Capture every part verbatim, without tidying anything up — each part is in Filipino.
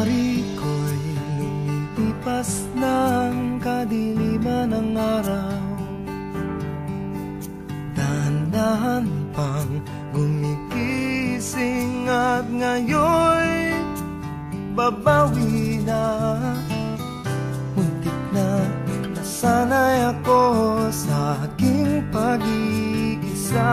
hari ko'y lumilipas ng kadiliman ng araw. Dahan-dahan pang gumigising at ngayon'y babawi na. Muntik na nasanay ako sa aking pag-iisa,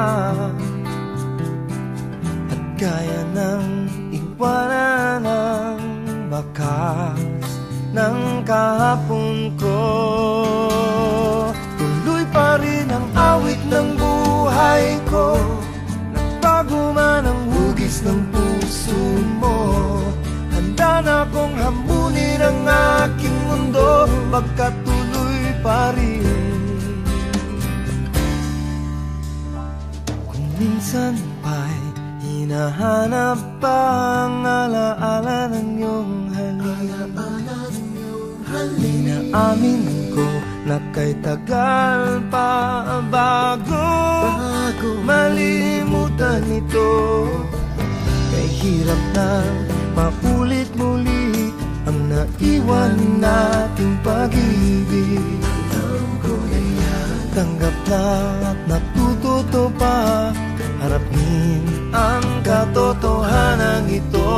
at kaya nang iwanan ang bakas ng kahapon ko. Tuloy pa rin ang awit ng buhay ko, nagbago man ang hugis ng puso mo. Handa na akong hamunin ang aking mundo, pagkatuloy pa rin. Kung minsan pa'y hinahanap pa ang alaala ng iyong halik, inaamin ko na kay tagal pa bago malimutan ito. Kay hirap na paulit muli ang naiwan nating pag-ibig. Tanggap na at natututo pa, harapin ang katotohanan ito.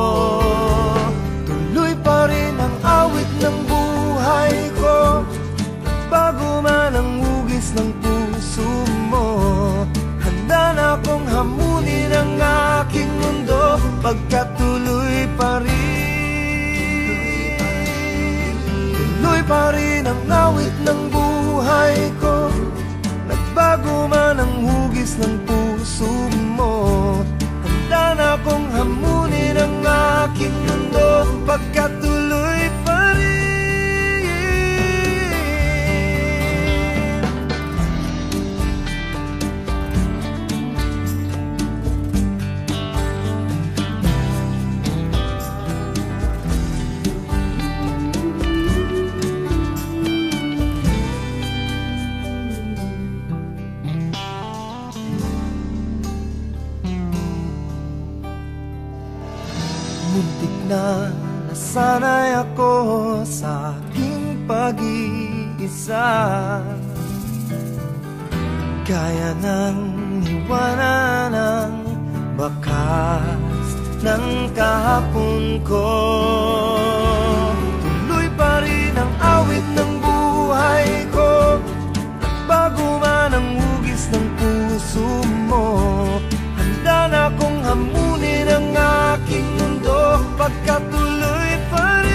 Tuloy pa rin ang awit ng buhay ko, bago man ang hugis ng puso mo. Handa na akong hamunin ang aking mundo, pagkatuloy pa rin. Tuloy pa rin ang awit ng buhay ko, nagbago man ang hugis ng puso mo. Handa na akong hamunin ang aking mundo, pagkatuloy pa rin. Muntik na nasanay ako sa aking pag-iisa, kaya nang iwanan ang bakas ng kahapon ko. Tuloy pa rin ang awit ng buhay ko, bago man ang hugis ng puso mo. Handa na akong hamunin ang aking mundo, pagkatuloy pa rin.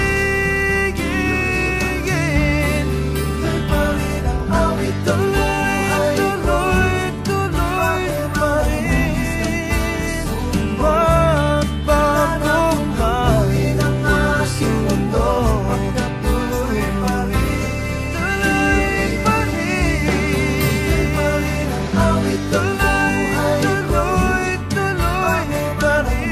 Tuloy pa rin ang awit ng buhay ko, tuloy pa rin. Magpapagong hamunin ang aking mundo, pagkatuloy pa rin. Tuloy pa rin. Tuloy pa rin ang awit ng buhay ko, tuloy pa rin.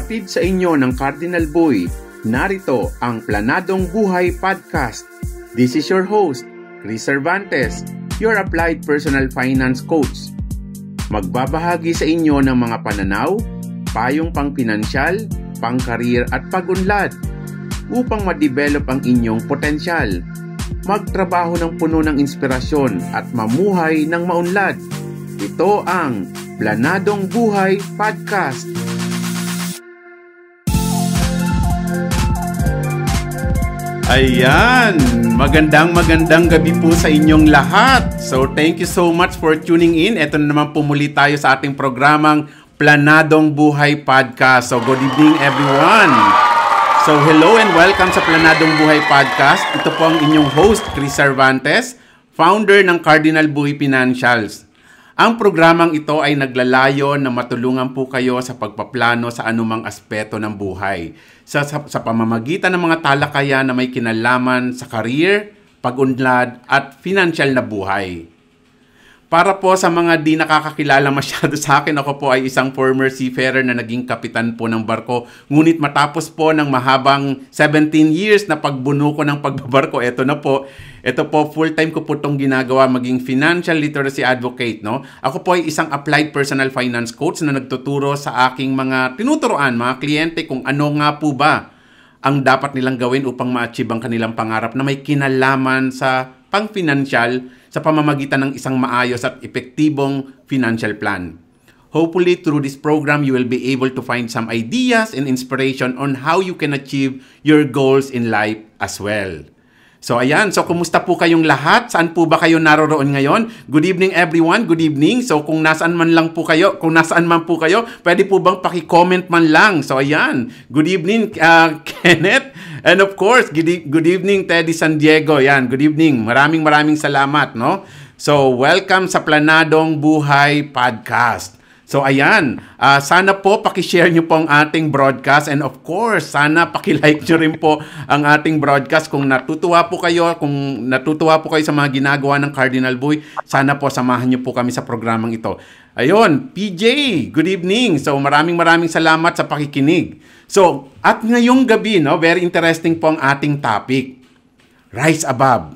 Hatid sa inyo ng Cardinal Boy, narito ang Planadong Buhay Podcast. This is your host, Chris Cervantes, your applied personal finance coach. Magbabahagi sa inyo ng mga pananaw, payong pang-pinansyal, pang-career at pag-unlad upang ma-develop ang inyong potensyal. Magtrabaho ng puno ng inspirasyon at mamuhay ng maunlad. Ito ang Planadong Buhay Podcast. Ayan, magandang magandang gabi po sa inyong lahat. So thank you so much for tuning in. Ito na naman po muli tayo sa ating programang Planadong Buhay Podcast. So good evening everyone. So hello and welcome sa Planadong Buhay Podcast. Ito po ang inyong host, Chris Cervantes, founder ng Cardinal Boy Financials. Ang programang ito ay naglalayo na matulungan po kayo sa pagpaplano sa anumang aspeto ng buhay. Sa, sa, sa pamamagitan ng mga talakayan na may kinalaman sa career, pag-unlad at financial na buhay. Para po sa mga di nakakakilala masyado sa akin, ako po ay isang former seafarer na naging kapitan po ng barko. Ngunit matapos po ng mahabang seventeen years na pagbuno ko ng pagbabarko, eto na po, ito po full-time ko po itong ginagawa maging financial literacy advocate. No? Ako po ay isang applied personal finance coach na nagtuturo sa aking mga tinuturoan, mga kliyente kung ano nga po ba ang dapat nilang gawin upang ma-achieve ang kanilang pangarap na may kinalaman sa pang-financial sa pamamagitan ng isang maayos at epektibong financial plan. Hopefully, through this program, you will be able to find some ideas and inspiration on how you can achieve your goals in life as well. So ayan, so kumusta po kayong lahat? Saan po ba kayo naroroon ngayon? Good evening everyone, good evening. So kung nasaan man lang po kayo, kung nasaan man po kayo, pwede po bang paki-comment man lang? So ayan, good evening uh, Kenneth. And of course, good, e- good evening Teddy San Diego. Yan, good evening. Maraming maraming salamat, no? So welcome sa Planadong Buhay Podcast. So ayan, uh, sana po paki-share nyo po ang ating broadcast and of course, sana paki-like nyo rin po ang ating broadcast. Kung natutuwa po kayo, kung natutuwa po kayo sa mga ginagawa ng Cardinal Boy, sana po samahan nyo po kami sa programang ito. Ayun, P J, good evening. So maraming maraming salamat sa pakikinig. So, at ngayong gabi, no, very interesting po ang ating topic. Rise above.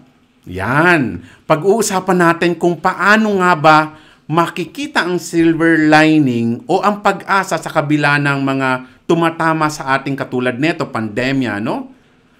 Yan. Pag-uusapan natin kung paano nga ba makikita ang silver lining o ang pag-asa sa kabila ng mga tumatama sa ating katulad neto, pandemya, no?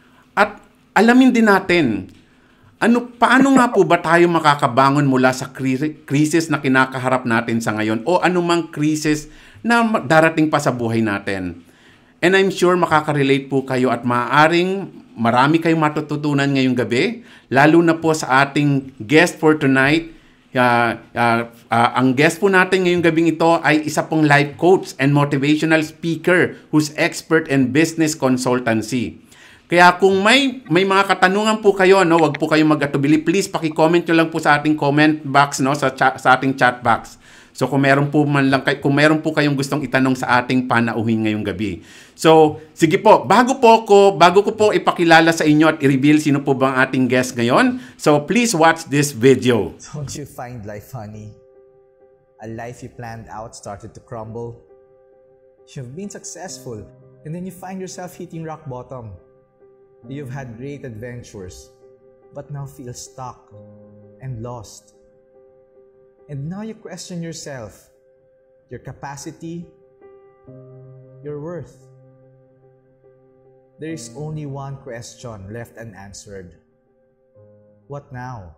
At alamin din natin, ano, paano nga po ba tayo makakabangon mula sa krisis na kinakaharap natin sa ngayon o anumang krisis na darating pa sa buhay natin. And I'm sure makaka-relate po kayo at maaaring marami kayong matututunan ngayong gabi, lalo na po sa ating guest for tonight. Uh, uh, uh, ang guest po natin ngayong gabing ito ay isa pong life coach and motivational speaker who's expert in business consultancy. Kaya kung may may mga katanungan po kayo, no, wag po kayong mag-atubili. Please paki-comment nyo lang po sa ating comment box, no, sa cha- sa ating chat box. So kung meron po man lang kay kung meron po kayong gustong itanong sa ating panauhin ngayong gabi. So, sige po, bago po ko bago ko po ipakilala sa inyo at i-reveal sino po bang ating guest ngayon. So, please watch this video. Don't you find life funny? A life you planned out started to crumble. You've been successful and then you find yourself hitting rock bottom. You've had great adventures but now feel stuck and lost. And now you question yourself, your capacity, your worth. There is only one question left unanswered. What now?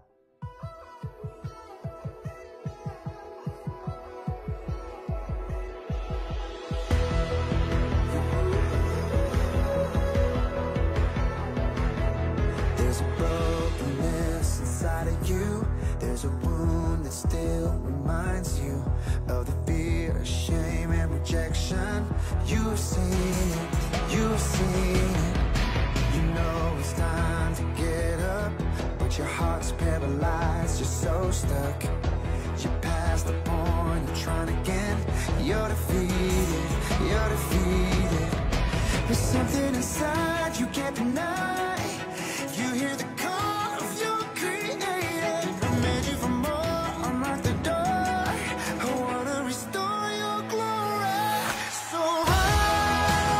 There's a brokenness inside of you. There's a wound that still reminds you of the fear, shame, and rejection. You've seen it, you've seen it. You know it's time to get up, but your heart's paralyzed, you're so stuck. You're past the point of trying again. You're defeated, you're defeated. There's something inside you can't deny. You hear the call of your creator. I made you for more, unlock the door. I wanna restore your glory. So rise.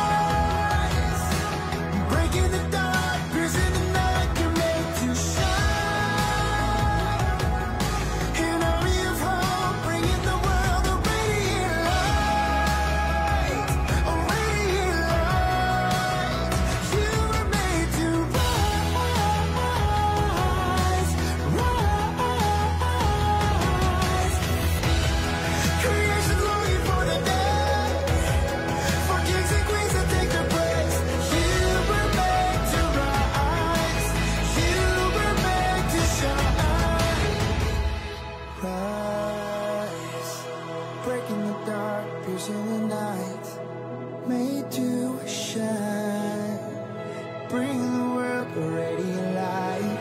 in the night, made to shine, bring the world a radiant light.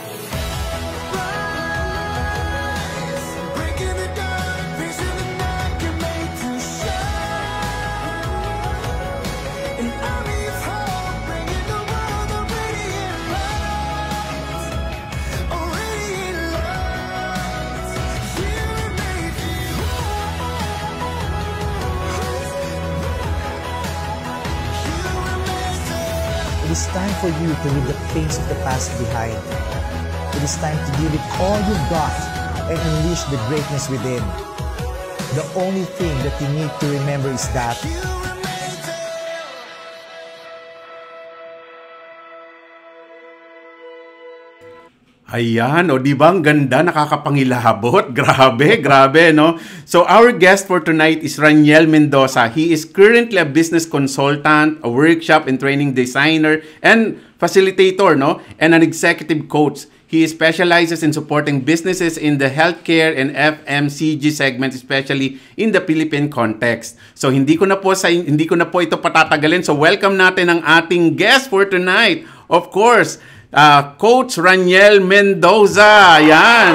Rise, breaking the dark, piercing the night, you're made to shine. An army of hope, bringing the world a radiant light, a radiant light. You were made to It is time for you to leave the things of the past behind. It is time to give it all you've got and unleash the greatness within. The only thing that you need to remember is that Ayan, o di ba ang ganda, nakakapangilabot. Grabe, grabe, no? So our guest for tonight is Raniel Mendoza. He is currently a business consultant, a workshop and training designer, and facilitator, no? And an executive coach. He specializes in supporting businesses in the healthcare and F M C G segment, especially in the Philippine context. So hindi ko na po sa hindi ko na po ito patatagalin. So welcome natin ang ating guest for tonight. Of course, Uh, Coach Raniel Mendoza. Ayan.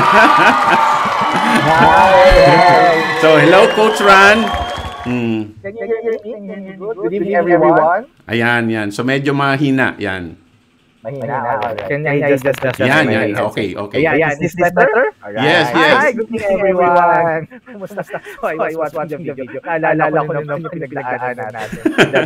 So, hello, Coach Ran. Mm. Good evening, everyone. Ayan, yan. So, medyo mahina. Yan. Mahina. Can I just, just, just, yan, yan. Okay, okay. Yeah, yeah. Is this better? Yes, yes. Hi, good evening, everyone. Kumusta? So, I was watching the video. Naalala ko naman yung pinagdaanan natin.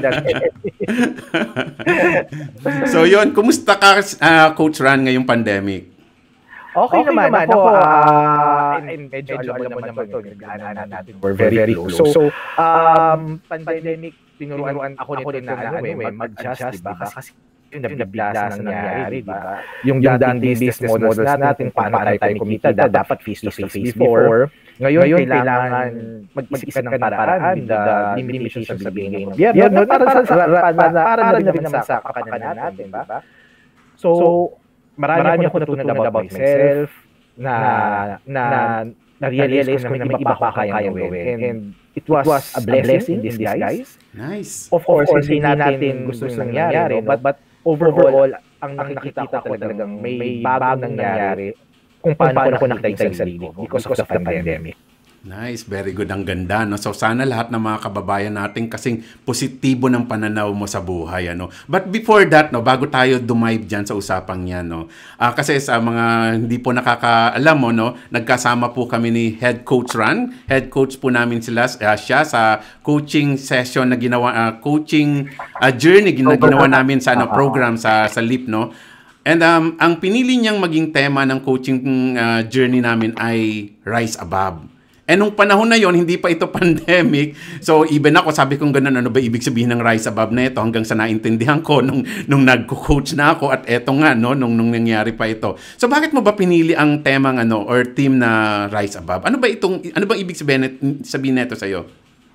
So, yun. Kumusta ka, uh, Coach Ran, ngayong pandemic? Okay, okay naman. naman. Ako, uh, medyo alam mo naman ito. Pinagdaanan natin. We're very, very close. So, um, pandemic, tinuruan ako nito na ano eh, mag-adjust, diba? Kasi yung nabiglas na nangyari, di ba? Yung dating business models natin, paano tayo kumita, dapat face-to-face before. Ngayon, kailangan mag-isip ka ng paraan, the limitations sa bigay ng biyerno, para na rin naman sa kapakanan natin, ba? So, marami ako natutunan about myself, na na na-realize ko na may iba pa kayang gawin. And it was a blessing in disguise. Nice. Of course, hindi natin gusto yung nangyari, but overall, ang nakikita ko talagang may bagong nangyari kung paano ko nakita yung sarili because of the pandemic. Nice, very good. Ang ganda, no? So sana lahat ng mga kababayan natin kasing positibo ng pananaw mo sa buhay, ano. But before that, no, bago tayo dumive diyan sa usapang 'yan, no. Uh, kasi sa mga hindi po nakakaalam mo, no, nagkasama po kami ni Head Coach Ran. Head coach po namin sila uh, siya sa coaching session na ginawa uh, coaching uh, journey na ginawa namin sa ano program sa sa L I P, no. And um, ang pinili niyang maging tema ng coaching uh, journey namin ay Rise Above. Eh, nung panahon na yon hindi pa ito pandemic. So, even ako, sabi kong ganun, ano ba ibig sabihin ng Rise Above na ito? Hanggang sa naintindihan ko nung, nung nag-coach na ako at eto nga, no, nung, nung nangyari pa ito. So, bakit mo ba pinili ang temang ano, or team na Rise Above? Ano ba itong, ano bang ibig sabihin, sabihin nito sa'yo?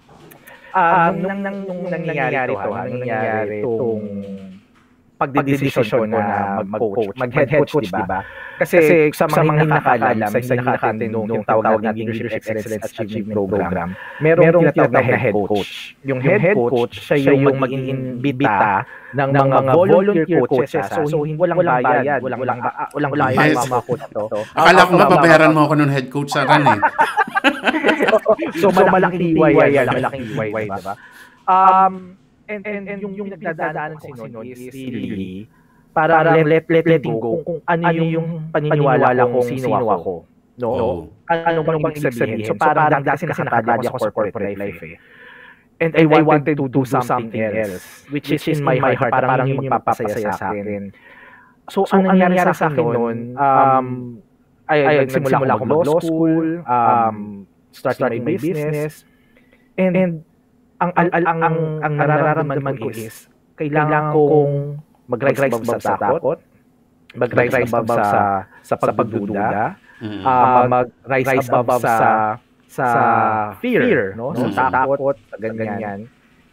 Um, nung, nung, nung nangyari ito, nung nangyari itong pagdidesisyon ko na mag-coach, mag-head coach, diba? Kasi, Kasi sa mga, mga nakakalam, sa hindi nakatin nung yung tawag natin Leadership Excellence Achievement Program, merong tinatawag na head coach. Yung head coach, siya yung mag-iimbita ng mga volunteer coaches. So, walang bayad, walang walang bayad mga coach to. Akala ko nga babayaran mo ako nung head coach sa Ran eh. So, malaking D Y yan, malaking D Y, diba? Um, And, and, and yung, yung nagdadaanan si Noy is really para, para let, let, letting go kung, kung ano yung paniniwala kung sino ako. No? Oh. Ano bang ibig sabihin? So parang dati kasi nakatali ako sa corporate life eh. And I wanted to do something else, which is in my heart, parang yung magpapasaya sa akin. So ang nangyari sa akin noon, um, ay, nagsimula ako mag-law school, um, starting my business, and, and ang ang ang ang, ang nararamdaman ko is kailangan kong mag-rise above sa takot, mag-rise above sa sa pagdududa, uh, mag-rise above sa sa fear, no? Sa takot, sa ganyan.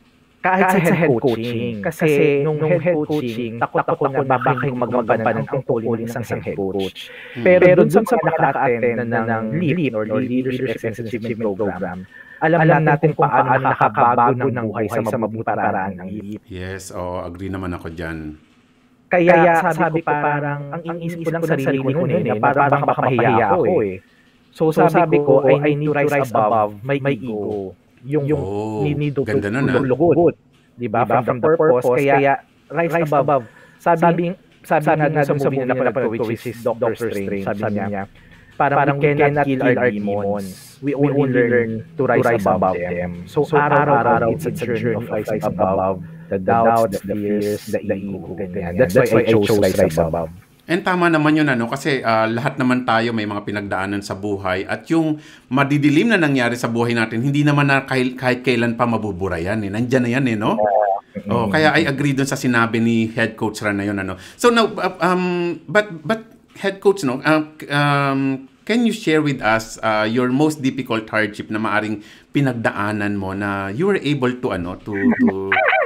kahit sa head coaching. Kasi nung head coaching, takot ako na baka yung magagampanan ang tungkol ng isang head coach. Pero dun sa mga naka-attend ng LEAP or Leadership Excellence Achievement Program, alam, alam natin kung paano nakakabago ng buhay sa mabuting paraan ng LEAP. Yes, oh, agree naman ako dyan. Kaya, Kaya sabi ko parang, ang iniisip ko lang sarili ko noon eh, parang baka mahiya ako eh. So sabi ko, I need to rise above my ego. Yung, yung oh, need to ganda na na. lugod. Diba? From, from the purpose, kaya rise above. Sabi, sabi, sabi nga dun sa movie na napanood ko, which is Doctor Strange, sabi niya, parang we cannot kill our demons. We only learn to rise above them. So, araw-araw, it's a journey of rising above the doubts, the fears, the ego. That's why I chose rise above. And tama naman yun, ano, kasi uh, lahat naman tayo may mga pinagdaanan sa buhay at yung madidilim na nangyari sa buhay natin, hindi naman na kahit, kahit kailan pa mabubura yan. Eh. Nandyan na yan, eh, no? Mm-hmm. Oh, kaya I agree dun sa sinabi ni Head Coach Ran na yun, ano. So now, uh, um, but, but Head Coach, no, uh, um, can you share with us uh, your most difficult hardship na maaring pinagdaanan mo na you were able to, ano, to... to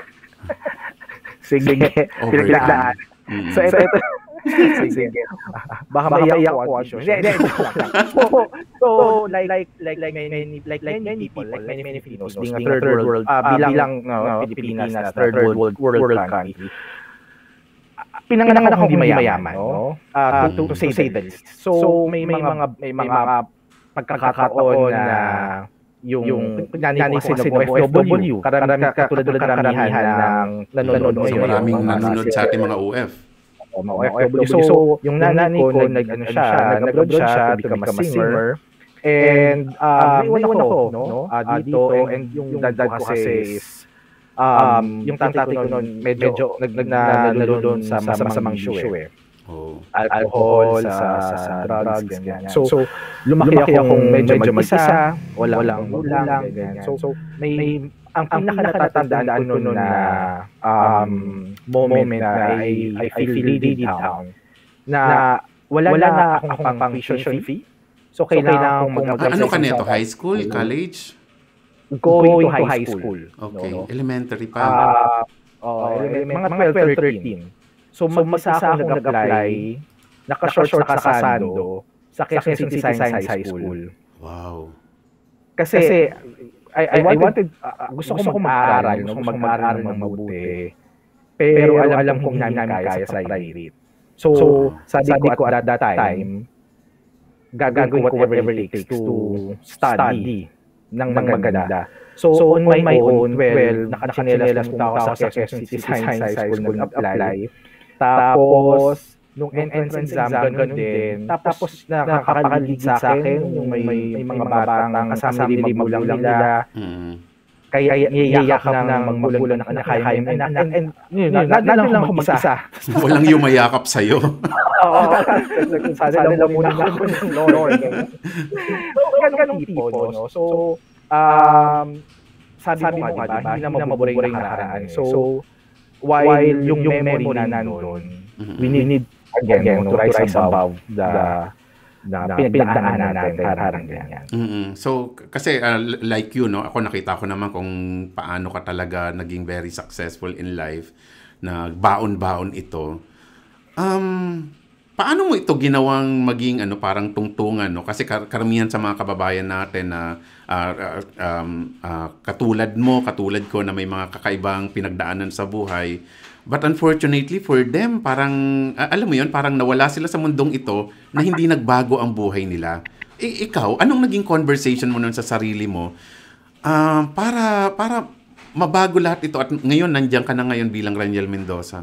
Sige, pinagdaan. Mm-hmm. So, ito, ito. Sige. Baka maiyak ko actually. Hindi, hindi. So, so like like like like many like like many people, like many many Filipinos being a third world uh, bilang uh, Pilipinas na third world world country. Pinanganak ako hindi mayaman, no? Uh, to, to, to say the least. So may may mga may mga pagkakataon na yung yung nanay ko kasi ng O F W, karamihan katulad ng karamihan ng nanonood ngayon. So maraming nanonood sa ating mga O F. O F W. So, yung nanay ko, nag, ano siya, nag-abroad siya to become a singer. And, um, naiwan ako, no? Uh, dito, and yung dad ko kasi is, um, yung tatay ko noon, medyo, nag-nalo doon sa masamang issue eh. Oh. Alcohol, sa, sa drugs, ganyan. So, so lumaki akong medyo mag-isa, walang ulang, ganyan. So, so, may, ang pinaka-natatandaan ko noon na um, moment na I, I feel really down na wala, wala na akong pang tuition fee. So, kailangan kong mag- Ano ka nito? High school? College? Going to high school. Okay. No, no? Elementary pa? Uh, oh, mga twelve, thirteen. So, mag-isa akong nag-apply, naka-short sa Kasando, sa Quezon City Science High School. Wow. Kasi, Kasi I, I, I wanted, uh, gusto, gusto ko mag-aaral, gusto ko mag-aaral ng mabuti. Pero alam, alam kong hindi namin kaya sa private. So, so sabi, sabi ko at that time, gagawin ko whatever it takes to study ng maganda. So, so on my, my own, well, nakachinelas punta ako sa Quezon City Science High School, nag-apply. Tapos, nung entrance exam, ganun din. Tapos, nakakakalig sa akin, yung may, may, may mga batang kasama nila, magulang nila. Mm. Kaya iyayakap ng magulang na kaya yung anak. And, yun, natin lang ako mag-isa. Walang yumayakap sa'yo. Oo. Sana lang muna ako ng Lord. So, ganun tipo, no? So, um, sabi mo nga, diba, hindi na maburing nakaraan. So, while yung memory na nandun, we need again, again no, to rise above the, the, the pinagdaanan natin, parang ganyan. Mm-hmm. So, kasi uh, like you, no, ako nakita ko naman kung paano ka talaga naging very successful in life, na baon-baon ito. Um, paano mo ito ginawang maging ano, parang tungtungan, no? Kasi kar- karamihan sa mga kababayan natin na uh, uh, um, uh, katulad mo, katulad ko na may mga kakaibang pinagdaanan sa buhay. But unfortunately for them, parang, uh, alam mo yun, parang nawala sila sa mundong ito na hindi nagbago ang buhay nila. I- ikaw, anong naging conversation mo nun sa sarili mo uh, para para mabago lahat ito at ngayon, nandiyan ka na ngayon bilang Raniel Mendoza?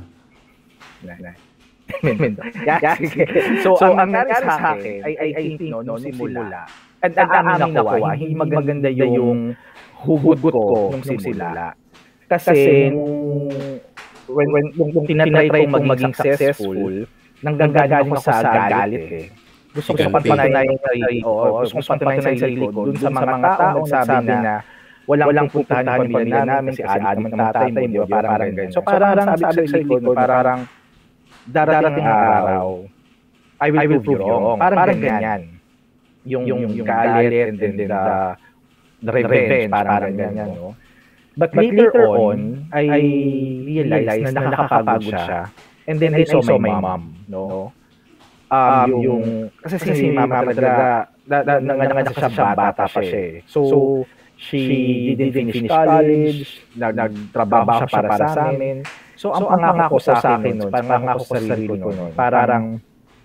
so, so, ang nangyari sa akin, I, I, I think, no, nung simula, at amin ako, hindi maganda yung hugot ko nung simula. Kasi, when when yung, yung tinatry kong maging successful, nanggagaling ako sa galit eh. Gusto ko patunayan sa sarili ko, gusto ko patunayan sa sarili ko dun sa mga tao nagsabi na walang walang puntahan yung pamilya namin, si Adam ng tatay mo, di ba? Parang ganyan. So parang sabi sa sarili ko, parang darating ang araw, I will, I will prove you wrong. Parang, parang ganyan. Yung, yung, yung galit and then the, the revenge, parang ganyan, no? But, but later on, I realized na nakakapagod siya. And then I saw my mom, no? Um, yung, kasi si mama talaga, nanganak siya, bata pa siya eh. So, she didn't finish college, nagtrabaho siya para sa amin. So, ang pangako sa akin nun, pangako sa sarili ko nun, parang,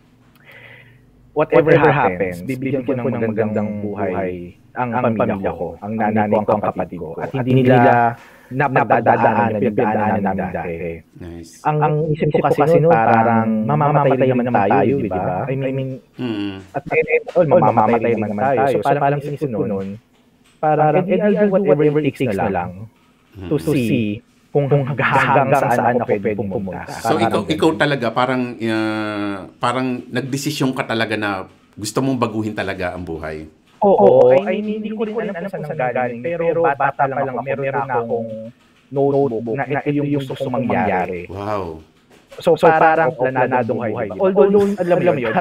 whatever happens, bibigyan ko ng magandang buhay ang pamilya ko, ang nanay ko, ang kapatid ko. At hindi nila napadadaanan, pinagdaanan namin dati. Nice. Ang, ang isip ko kasi noon, parang mamamatay naman tayo, di ba? I mean, mm. at the end of all, mamamatay naman tayo. So parang isip ko noon, parang I'll do whatever it takes na lang to see kung hanggang saan ako pwede pumunta. So ikaw ikaw talaga parang uh, parang nagdesisyon ka talaga na gusto mong baguhin talaga ang buhay. Oo, ay hindi ko rin alam kung saan galing, pero bata pa lang ako, meron na akong notebook na ito yung gusto kong mangyari. Wow. So, so parang planadong buhay. Although, alam mo yun,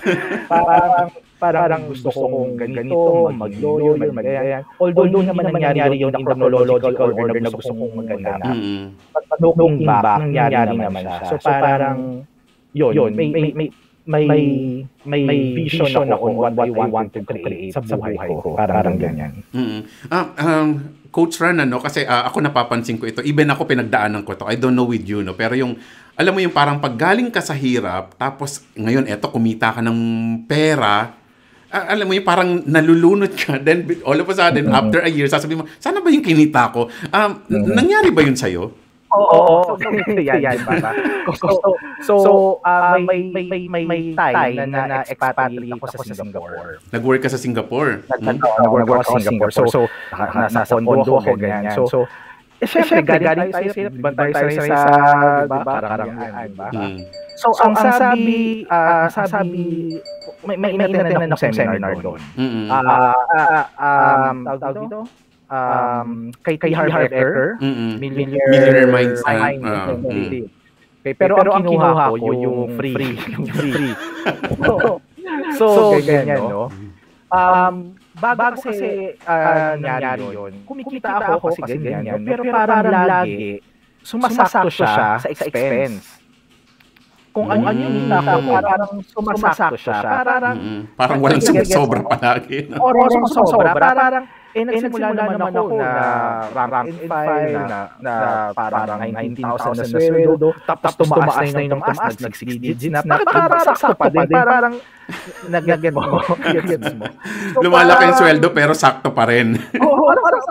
parang parang gusto kong ganito, mag-lawyer, mag-ganyan. Although naman nangyari yun in the chronological order na gusto kong magganap. But looking back, nangyari naman siya. So parang, yun, may may may may may vision ako on what I want to create sa buhay ko. Parang ganyan. Mm-hmm. Ah, um, Coach Ran, ano, kasi uh, ako napapansin ko ito. Even ako pinagdaanan ko to. I don't know with you, no? Pero yung, alam mo yung parang paggaling ka sa hirap, tapos ngayon, eto, kumita ka ng pera, uh, alam mo yung parang nalulunod ka, then all of a sudden, mm-hmm. after a year, sasabihin mo, sana ba yung kinita ko? Um, mm-hmm. Nangyari ba yun sa'yo? Oo, so, yan, yan, so, so, so uh, may, may, may, may, may time na na-expatriate ako sa Singapore. Nag-work ka sa Singapore? Nag-work ako sa Singapore. So, so nasa condo ako, ganyan. So, so eh, syempre, galing tayo sa bantay sa sa, diba? Karangyaan, diba? So, ang sabi, uh, sabi, may, may inatin na akong seminar doon. Ah, um, tawag dito? Um, kay, kay Harv Eker, mm-hmm. Millionaire, Millionaire Mindset. Uh, uh, mm-hmm. okay, pero, pero ang kinuha ko yung free. free. yung free. so, so, so ganyan, no? Um, bago, bago kasi uh, nangyari yun, kumikita ako kasi ganyan, pero parang lagi, sumasakto siya sa expense. Kung ano yung kita ko, parang sumasakto siya. Parang, mm-hmm. parang walang sobra palagi. O, walang sobra. Parang, eh, nagsimula naman ako na rank and file, na, na parang nineteen thousand na sweldo, tapos tumaas na yung tumaas, nag-six digits na, parang sakto pa din, parang nag-get mo. Lumalaki yung sweldo pero sakto pa rin. Oo,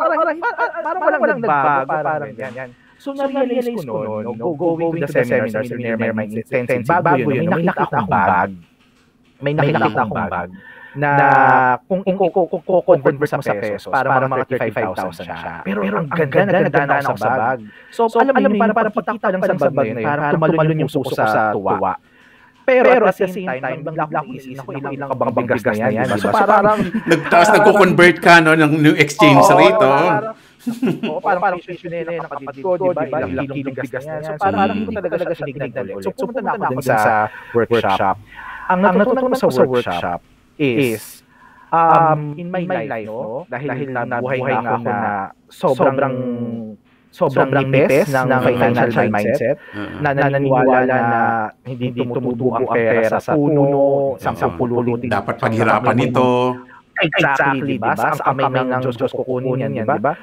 parang walang nagbago, parang ganyan. So, na-realize ko noon, going to the seminars, Millionaire Mindset, bago yun, may nakita akong bag. May nakita akong bag. Na, na kung i-convert mo sa pesos, para mga thirty-five thousand siya. Pero, pero ang ganda, naganda na ako sa bag. So, so alam mo, para, para pagkita lang sa bag na yun, para tumalon yung puso ko sa tuwa. Pero, pero at the same time, biglang isip ko ilang kabang bigas na yan. So, parang, tapos nagko-convert ka no, ng new exchange rate, oh. Oo, parang parang pensioner na ng kapatid ko, di ba? Ilang kilong bigas na yan. So, parang hindi ko talaga siya tinignan ulit. So, pumunta na ako dun sa workshop. Ang natutunan ko sa workshop is, um, in my life, no? Dahil nabuhay nga ako na sobrang sobrang nipis ng financial mindset, na naniniwala na hindi tumutubo ang pera sa puno, isang pulutin. Dapat paghirapan nito. Exactly, diba? Sa kamay ng Diyos Diyos kukunin yan, diba?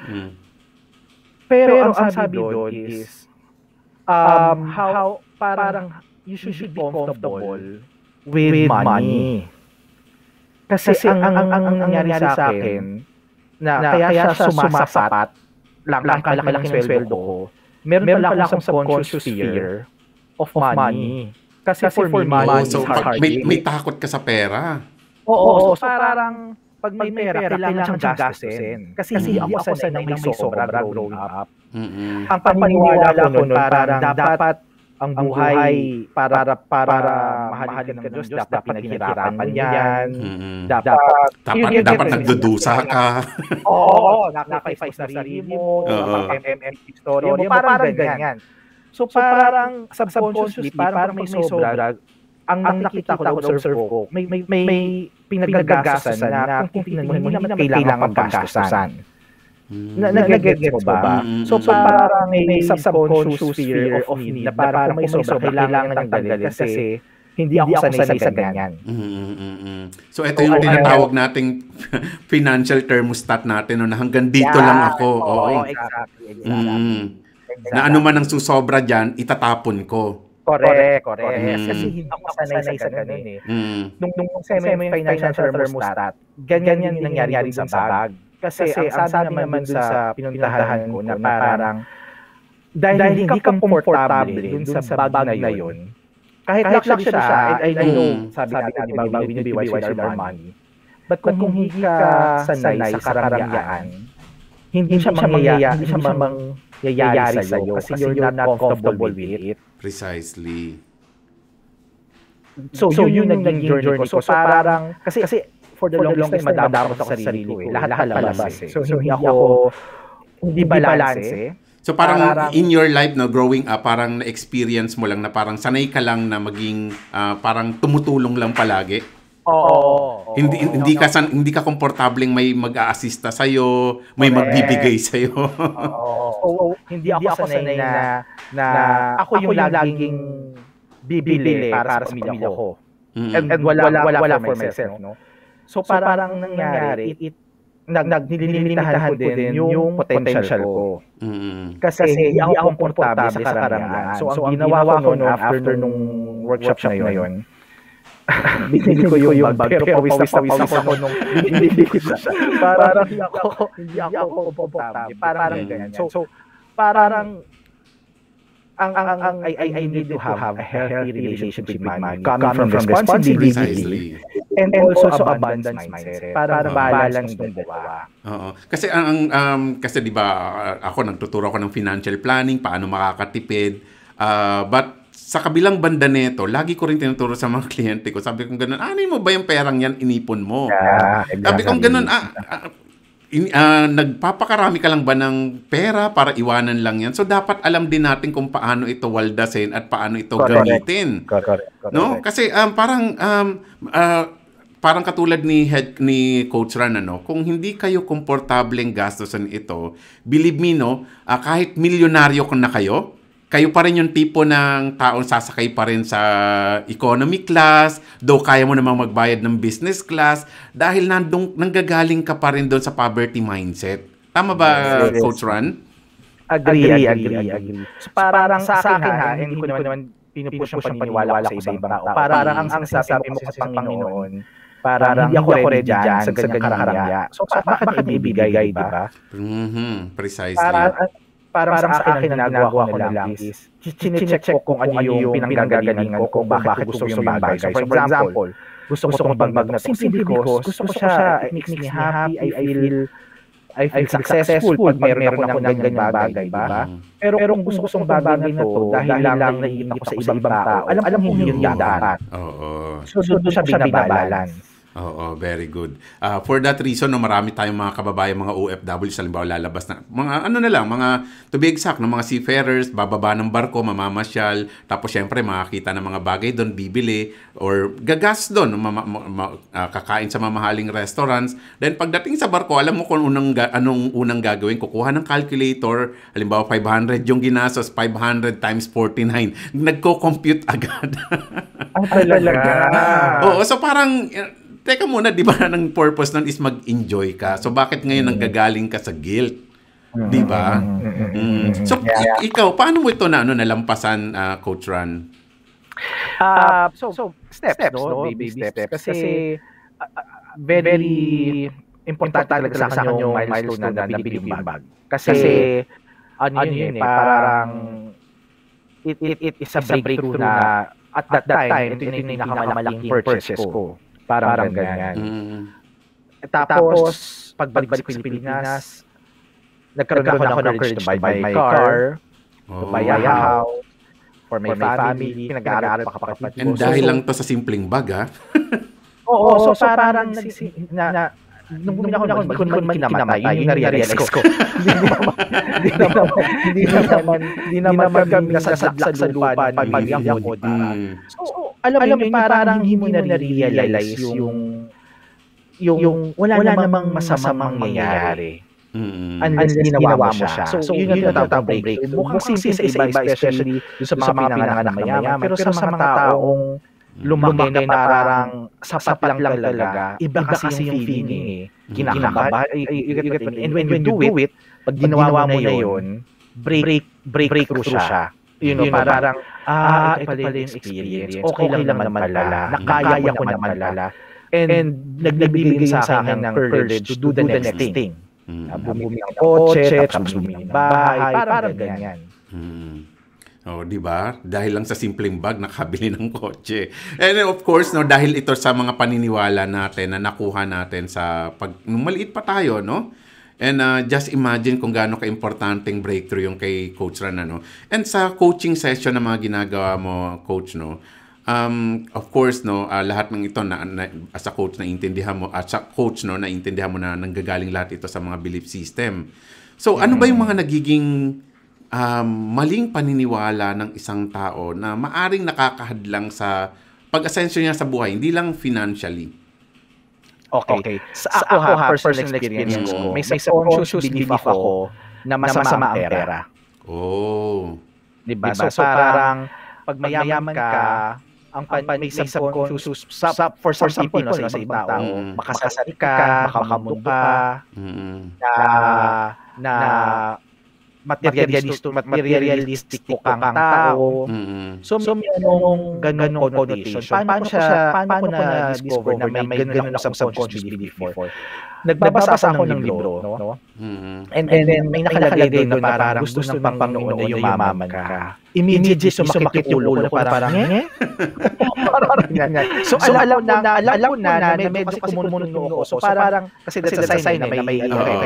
Pero ang sabi doon is, um, how, parang, you should be comfortable with money. Kasi ang ang ang nangyari sa akin, na kaya siya sumasapat, lang kalaki-laking sweldo ko, meron pala akong subconscious fear of money. Kasi for me, money is hard. May takot ka sa pera. Oo, so parang pag may pera, kailangan siyang gastusin. Kasi hindi ako sanay na may sobra growing up. Ang paniniwala ko nun, parang dapat ang buhay para para mahalin ka ng Diyos, dapat pinaghirapan yan. Dapat dapat dapat nagdudusa ka. Oo, nakaka-fight sa sarili mo, M M M story mo, parang ganyan. So parang subconsciously, parang may sobra. Ang nakikita ko, na-observe ko, may may may pinagagastusan na kung tingnan mo, hindi naman kailangan paggastusan. Na, nag-gets mo ba? Mm, So, mm, parang may, may subconscious fear of need na parang kung may sobra, kailangan nang tanggalin kasi hindi ako sanay sa ganyan. mm, mm, mm, mm. So, ito yung tinatawag nating financial thermostat natin, no, na hanggang dito Yeah, lang ako. Oo, Oo. exactly. exactly. Mm. exactly. Na ano man ang susobra dyan, itatapon ko. Correct, correct. Mm. Kasi hindi ako sanay sa ganun eh. Mm. Nung, nung semi mo yung financial thermostat, ganyan yung nangyari dun sa bag. Kasi, Kasi ang sabi naman dun sa pinuntahan ko na parang dahil, dahil hindi ka komportable dun sa bag na yun, kahit, kahit luxury siya, siya and I know, mm. sabi natin, di ba, we need to be wise with our money. But kung, kung hindi ka sanay sa karangyaan, hindi siya mangyayari, hindi siya mangyayari sa'yo kasi you're not comfortable with it. Precisely. So, so yun, yun yung naging journey ko. So, parang, kasi, kasi for the longest time, madama ko sa sarili ko eh. Lahat palabas eh. So, hindi ako, hindi balance eh. So, parang, parang in your life, no, growing up, parang na-experience mo lang na parang sanay ka lang na maging, uh, parang tumutulong lang palagi. Oo. Hindi oo, hindi ka san, hindi ka komportableng may mag-a-assista sa iyo, may magbibigay sa iyo. Oo. Hindi ako sanay na na ako yung laging bibili para sa pamilya ko. Mm-hmm. And, and wala, wala, wala for myself, no? So, so parang nangyari, it, it nag, nag nilimitahan ko din yung potential ko. Mm-hmm. Kasi, Kasi hindi ako komportable sa karangyaan. So, ang ginawa ko noon after nung workshop na yun, binili ko yung bag, pero pawis na pawis ako nung binili ko siya. Parang hindi ako, hindi ako komportable. Parang ganyan. So, so parang ang ang ang I, I, I need to have a healthy relationship with money, coming from responsibility and also abundance mindset para balance ng dalawa. Oo. Kasi ang um kasi 'di ba ako nagtuturo ako ng financial planning, paano makakatipid. Uh, but sa kabilang banda nito, lagi ko rin tinuturo sa mga kliyente ko. Sabi ko gano'n, ano mo ba yung perang yan inipon mo? Yeah, exactly. Sabi ko gano'n, ah, ah, in, uh, nagpapakarami ka lang ba ng pera para iwanan lang yan? So, dapat alam din natin kung paano ito waldasin at paano ito correct. Gamitin. Correct. Correct. No? Kasi um, parang um, uh, parang katulad ni head ni Coach Ran, ano, kung hindi kayo komportableng gastusan ito, believe me, no, uh, kahit milyonaryo kung na kayo, kayo pa rin yung tipo ng taong sasakay pa rin sa economy class, though kaya mo namang magbayad ng business class, dahil nandong, nanggagaling ka pa rin doon sa poverty mindset. Tama ba, yes, yes. Coach Ran? Agree, agree, agree. agree. So, parang sa akin ha, hindi ko naman pinupush ang paniniwala ko sa ibang tao. Parang ang sinasabi mo sa Panginoon, parang hindi ako ready dyan sa ganyang karangya. So, bakit ibibigay, di ba? Mm-hmm, precisely. Parang, Parang, parang sa akin ang ginagawa ko na lang is chine-check ko kung ano yung pinanggagalingan ko, kung bakit gusto ko yung bagay. So, for example, gusto ko itong bag na ito simply because gusto ko siya, it makes me happy, I feel I feel successful pag meron ako ng ganyang bagay, ba? Pero kung gusto ko itong bagay na ito dahil lang naiinip ako sa ibang tao, alam mo hindi yun dapat. Oo. So, doon siya binabalance. Oo, very good. Uh, for that reason, no, marami tayong mga kababayan, mga O F W, sa halimbawa lalabas na, mga ano na lang, mga, to be exact, no, mga seafarers, bababa ng barko, mamamasyal, tapos syempre makakita ng mga bagay doon, bibili, or gagas doon, ma- ma- ma- uh, kakain sa mamahaling restaurants. Then pagdating sa barko, alam mo kung unang ga- anong unang gagawin, kukuha ng calculator, halimbawa five hundred yung ginastos, five hundred times forty-nine, nagko-compute agad. Ang talaga. Oo, so parang, teka muna, di ba, ng purpose nun is mag-enjoy ka. So, bakit ngayon nanggagaling ka sa guilt? Di ba? Mm. So, yeah. ik- ikaw, paano mo ito na ano, nalampasan, uh, Coach Ran? Uh, so, so, steps, steps no? Baby, baby steps. Kasi, uh, very, very important talaga sa akin yung milestone na nabili yung bag. Kasi, Kasi ano yun, yun eh, parang, it, it, it is a breakthrough na, at that, that time, ito yung pinakamalaking purchase ko. Parang, parang ganyan. Mm. Tapos, pagbalik ko sa Pilipinas, nagkaroon ako ng courage to buy my car, oh. to buy a house, for my, for my family, pinag-aaral pa kapatid ko. And dahil so, lang to sa simpleng bag, ha? Oo, so, so parang, na, na, na, nung bumili ako ng bag, kung man kinamatay, yun yung na-realize ko. Hindi naman, hindi naman, hindi naman kami nasasadlak sa lupa, pag-pag ako, so, alam, alam mo yun, parang hindi mo na-realize yung, yung, yung wala, wala namang masamang mangyayari. Mm. unless ginawa mo siya. So, so yun yung tatawag breakthrough. Mukhang simple sa iba, especially sa mga pinanganak na mayaman. Pero sa mga taong lumaki na parang sapat lang talaga, iba kasi yung feeling eh. Kinakabahan. And when you do it, pag ginawa mo na yun, break, breakthrough siya. You know, parang, ah, ito pala yung experience. Okay lang naman pala. Nakaya ko naman pala. And nagbibigay sa akin ng courage to do the next thing. Mm. Bumili ng kotse, tapos bumili ng bahay, parang ganyan. Mm. Oh, di ba? Dahil lang sa simpleng bag nakabili ng kotse. And of course, no, dahil ito sa mga paniniwala natin na nakuha natin sa pag nung maliit pa tayo, no? And uh, just imagine kung gaano ka-importanteng breakthrough yung kay Coach Ran, no? And sa coaching session na mga ginagawa mo, Coach, no? Um, of course, no, uh, lahat ng ito na, na as a coach na intindihan mo, as a coach, no, na intindihan mo na nanggagaling lahat ito sa mga belief system. So, ano ba yung mga nagiging um, maling paniniwala ng isang tao na maaring nakakahadlang sa pag-ascension niya sa buhay, hindi lang financially? Okay. okay. Sa, sa ako, ako ha, personal experience ko, may subconscious belief ako na masama ang pera. Oh. Diba? So, so parang pag mayaman ka, ang pan, may subconscious, sub, for some, for some people, sa ibang tao, mm. makasasari ka, makamundo ka, mm. na, na materialistic, materialistic kang tao. Mm. So, so may anong ganong connotation. Paano ko siya, paano ko na-discover na may ganong subconscious belief before? Nagbabasa ako ng libro, no? Mm-hmm. And, and then may nakalagay din na parang gusto ng Panginoon na yumaman ka. Immediately sumakit yung ulo ko na parang, eh? Parang ganyan. So, so alam ko na, alam ko na na medyo kasi kumunod yung ako. So parang, kasi that's a sign na may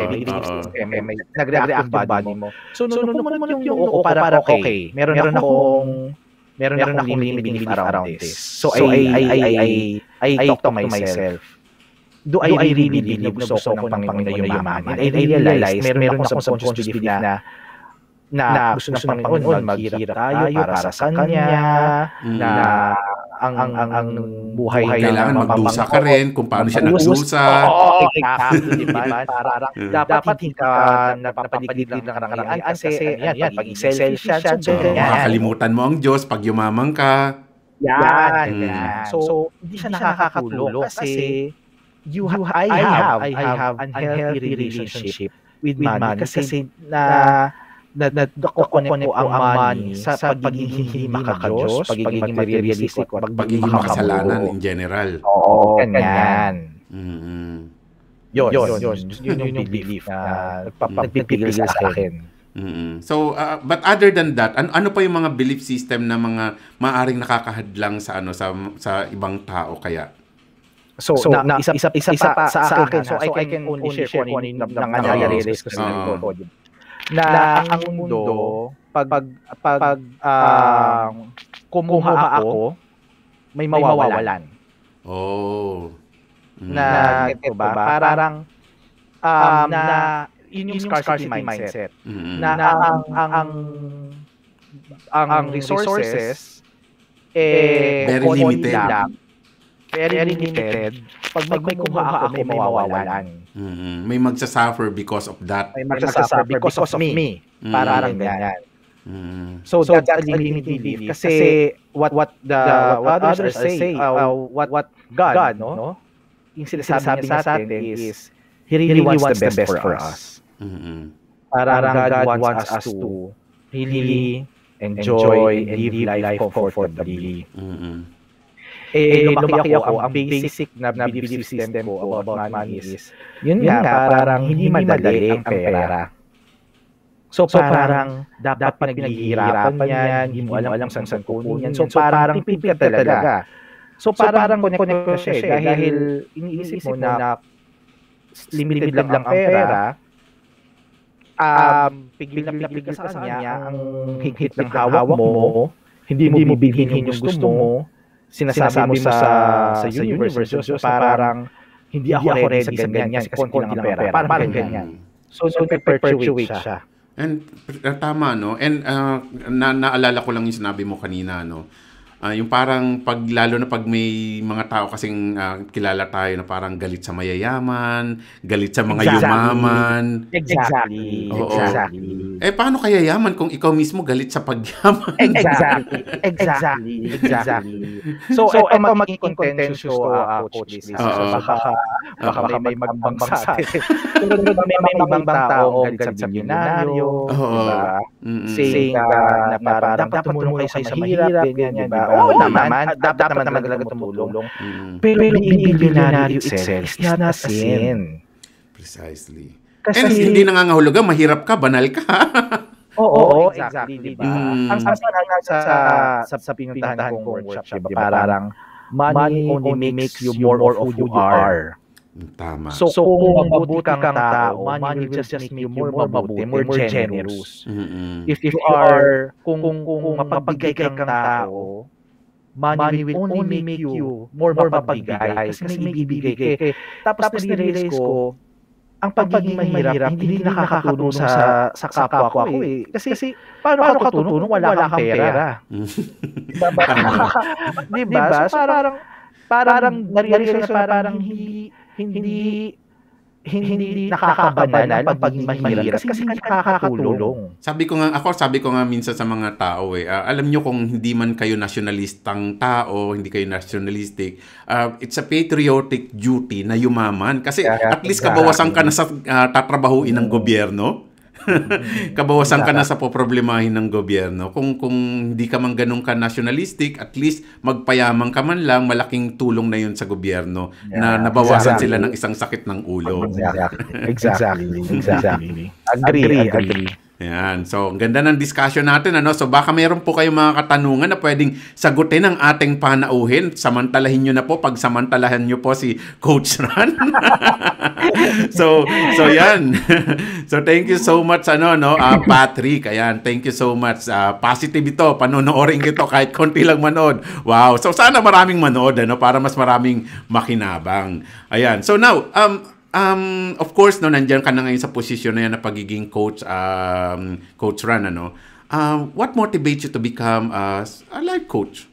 nag-react yung body mo. So, nung kumunod yung ulo ko, parang okay. Meron akong meron akong limiting belief around this. So, I I talk to myself. Do I really believe na gusto ko ng Panginoon na yumaman? And I realize meron akong subconscious belief na na gusto ng Panginoon maghirap tayo para sa Kanya, na ang ang ang ang buhay na kailangan magdusa ka rin kung paano siya nagdusa. Oo, exactly, di ba? Parang dapat hindi ka napapaligid ng karangyaan kasi yan, pag selfish siya, makakalimutan mo ang Diyos pag yumaman ka. Yan, yan. So, hindi siya nakakatulong kasi you have, I have, I have unhealthy relationship with money kasi, kasi na na nakukonek ko ang money sa pagiging hindi makaka-Diyos, pagiging materialistic, pagiging makasalanan in general. Oo, ganyan. Mm-hmm. Yun, yun, yun. Yun yung belief na nagpipigil sa akin. Mm-hmm. So, uh, but other than that, ano, ano pa yung mga belief system na mga maaring nakakahadlang sa ano sa sa ibang tao kaya? So, so na, na, isa, isa, isa, isa pa sa, sa akin, so, so I can only share kung ano yung nangyayari ko sa likod. Na ang mundo, pag, pag, pag uh, kumuha ako, may mawawalan. Oh. Mm. Na, ito ba? Parang, um, na, yun yung scarcity mindset. Mm-hmm. Na ang, ang, ang, ang, ang resources, eh, very limited. Lang, very limited. Pag may, may kumuha ako, may mawawalan. Mm-hmm. May magsasuffer because of that. May magsasuffer because of me. Mm-hmm. Parang ganyan. Mm-hmm. So, so that's a limited belief. Kasi what what the what others say, uh, what what God, God no? Yung sinasabi niya sa atin is He really wants the best for us. Mm-hmm. Parang God wants us to really enjoy and live life comfortably. Mm-hmm. Eh, lumaki ako, ang basic na belief system ko about money is, yun nga, parang hindi madali ang pera. So, so parang dapat pinaghihirapan yan, hindi mo alam kung saan kunin yan. So, parang tipid ka talaga. So, parang connect ko siya dahil iniisip mo na limited lang ang pera, um, pigil na pigil ka sa kanya, ang higit ng hawak mo, hindi mo bibilhin yung gusto mo, sinasabi mo sa sa universe, Diyos, so parang hindi ako ready sa ganyan kasi konti lang ang pera. Parang ganyan. So, so perpetuate siya. And uh, tama, no? And uh, na naalala ko lang yung sinabi mo kanina, no? Ah, yung parang pag lalo na pag may mga tao kasing ah, kilala tayo na parang galit sa mayayaman, galit sa mga Exactly. yumaman. Exactly. Oo. Exactly. Eh paano kaya yaman kung ikaw mismo galit sa pagyaman? Exactly. Exactly. Exactly. So, so ito magiging contentious to, uh, Coach Liz. So, Oo. baka, baka, baka may magbang sa atin. Pero may may ibang tao galit sa milyonaryo, Oo. diba? Mm-mm. Saying ka na parang dapat tumulong kayo sa mahirap, ganyan, diba? Oo naman, dapat naman talaga tumulong. Mm-mm. Pero being milyonaryo itself is not a sin. Precisely. Kasi, And hindi nangangahulugan, mahirap ka, banal ka. Oo, exactly, di ba? Mm. Ang sabi nga sa sa, sa pinuntahan kong workshop, di ba? Parang money only makes you more of who you are. Tama. So, so kung mabuti kang tao, money will just make you more mabuti, more generous. Mm-mm. If you are, kung, kung, kung mapagbigay kang tao, money will only make you more mapagbigay kasi may ibibigay ka. Tapos na-realize ko, ang pagiging mahirap, hindi nakakatulong sa sa kapwa ko eh. Kasi, kasi paano, paano ka tutulong? Wala kang pera. Diba? So parang, parang na-realize ko na parang hindi, hindi, hindi nakakabanal ang pagiging mahirap kasi hindi nakakatulong. Sabi ko nga, ako sabi ko nga minsan sa mga tao eh, uh, alam nyo kung hindi man kayo nationalistang tao, hindi kayo nationalistic, uh, it's a patriotic duty na yumaman. Kasi Yeah, at least exactly. kabawasan ka na sa uh, tatrabahuin ng gobyerno. Kabawasan ka na sa poproblemahin ng gobyerno. Kung kung hindi ka man ganun ka nationalistic, at least magpayaman ka man lang, malaking tulong na yun sa gobyerno na Yeah, nabawasan exactly. sila ng isang sakit ng ulo. Exactly. Exactly. Agree, agree. Yan. So, ang ganda ng discussion natin, ano? So, baka meron po kayong mga katanungan na pwedeng sagutin ng ating panauhin. Samantalahin nyo na po, pag samantalahan nyo po si Coach Ran. so, so yan. So, thank you so much, ano, no? Uh, Patrick, ayan. Thank you so much. Uh, positive ito. Panonoorin ito kahit konti lang manood. Wow. So, sana maraming manood, ano? Para mas maraming makinabang. Ayan. So, now, um, Um, of course, no, nandiyan ka na ngayon sa posisyon na yan na pagiging coach, um, Coach Ran, ano? Uh, what motivates you to become uh, a life coach?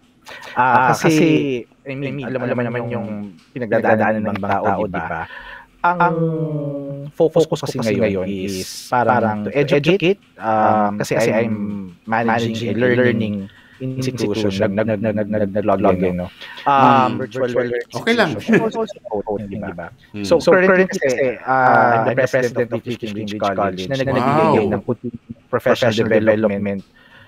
Ah, uh, kasi, I mean, alam mo naman naman yung pinagdadaanan ng ibang tao, di ba? Ang, ang focus ko kasi ngayon is parang to educate, um, kasi, kasi I'm managing a learning institution, nag nag nag nag nag-log in, no. Um, virtual learning. Okay lang. Di ba? So, so currently kasi, uh, I'm the president of British English College na nagbibigay ng professional development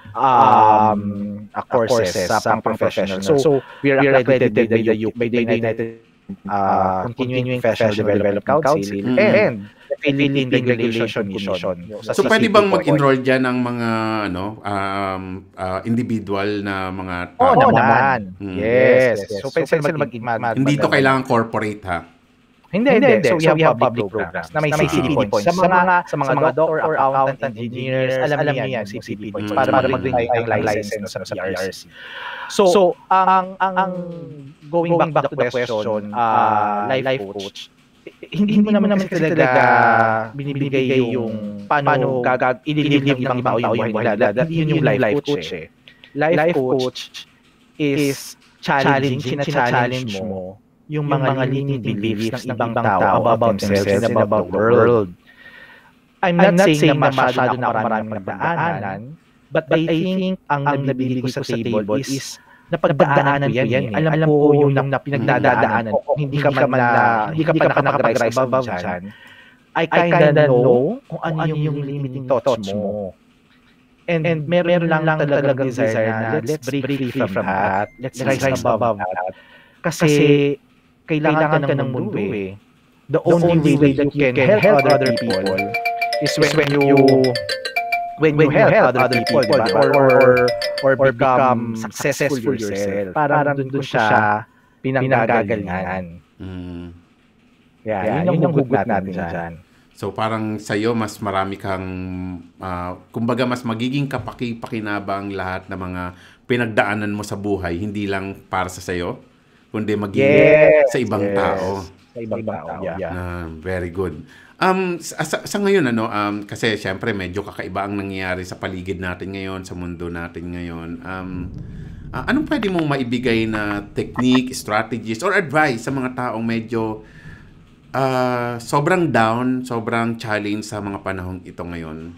um, courses sa pang-professional. So, we are accredited by the U by the United uh, Continuing Professional Development Council and the Philippine Regulation Commission. So, pwede bang mag-enroll dyan ng mga ano, um, uh, individual na mga tao? Oo naman. Hmm. Yes. So, pwede sila mag- Hindi to kailangan corporate, ha? Hindi, hindi. So, we have public programs na may C C P points. Sa mga sa mga doctor or accountant engineers, alam niyo yan, C C P points para mag-renew ang license sa P R C. So, so ang ang going back to the question, uh, life coach, hindi mo naman naman kasi talaga binibigay yung paano gagag ililive ng ibang tao yung buhay nila. Hindi yun yung life coach eh. Life coach is challenging, china-challenge mo yung mga limiting beliefs ng ibang tao about themselves and about the world. I'm not saying na masyado na maraming pagdaanan, but I think ang nabili ko sa table is napagdaanan ko yan. Alam ko yung pinagdadaanan ko. Hindi ka man na, hindi ka pa nakapag-rise above dyan. I kinda know kung ano yung limiting thoughts mo. And, and meron lang lang talagang desire na let's break free from that. Let's rise above that. Kasi kailangan ka ng mundo eh. The only way that you can help other people is when you when you help other people, diba? Or, or or become successful yourself. Parang doon ko siya pinanggagalingan. Mm. Yeah, yun yung hugot natin dyan. So parang sa'yo, mas marami kang, uh, kumbaga mas magiging kapaki-pakinabang lahat ng mga pinagdaanan mo sa buhay, hindi lang para sa sa'yo, kundi magiging yes, sa ibang yes. tao. Sa ibang tao, yeah. Uh, very good. Um, sa, sa ngayon, ano, um, kasi syempre medyo kakaiba ang nangyayari sa paligid natin ngayon, sa mundo natin ngayon. Um, uh, anong pwede mong maibigay na technique, strategies, or advice sa mga taong medyo uh, sobrang down, sobrang challenge sa mga panahong ito ngayon?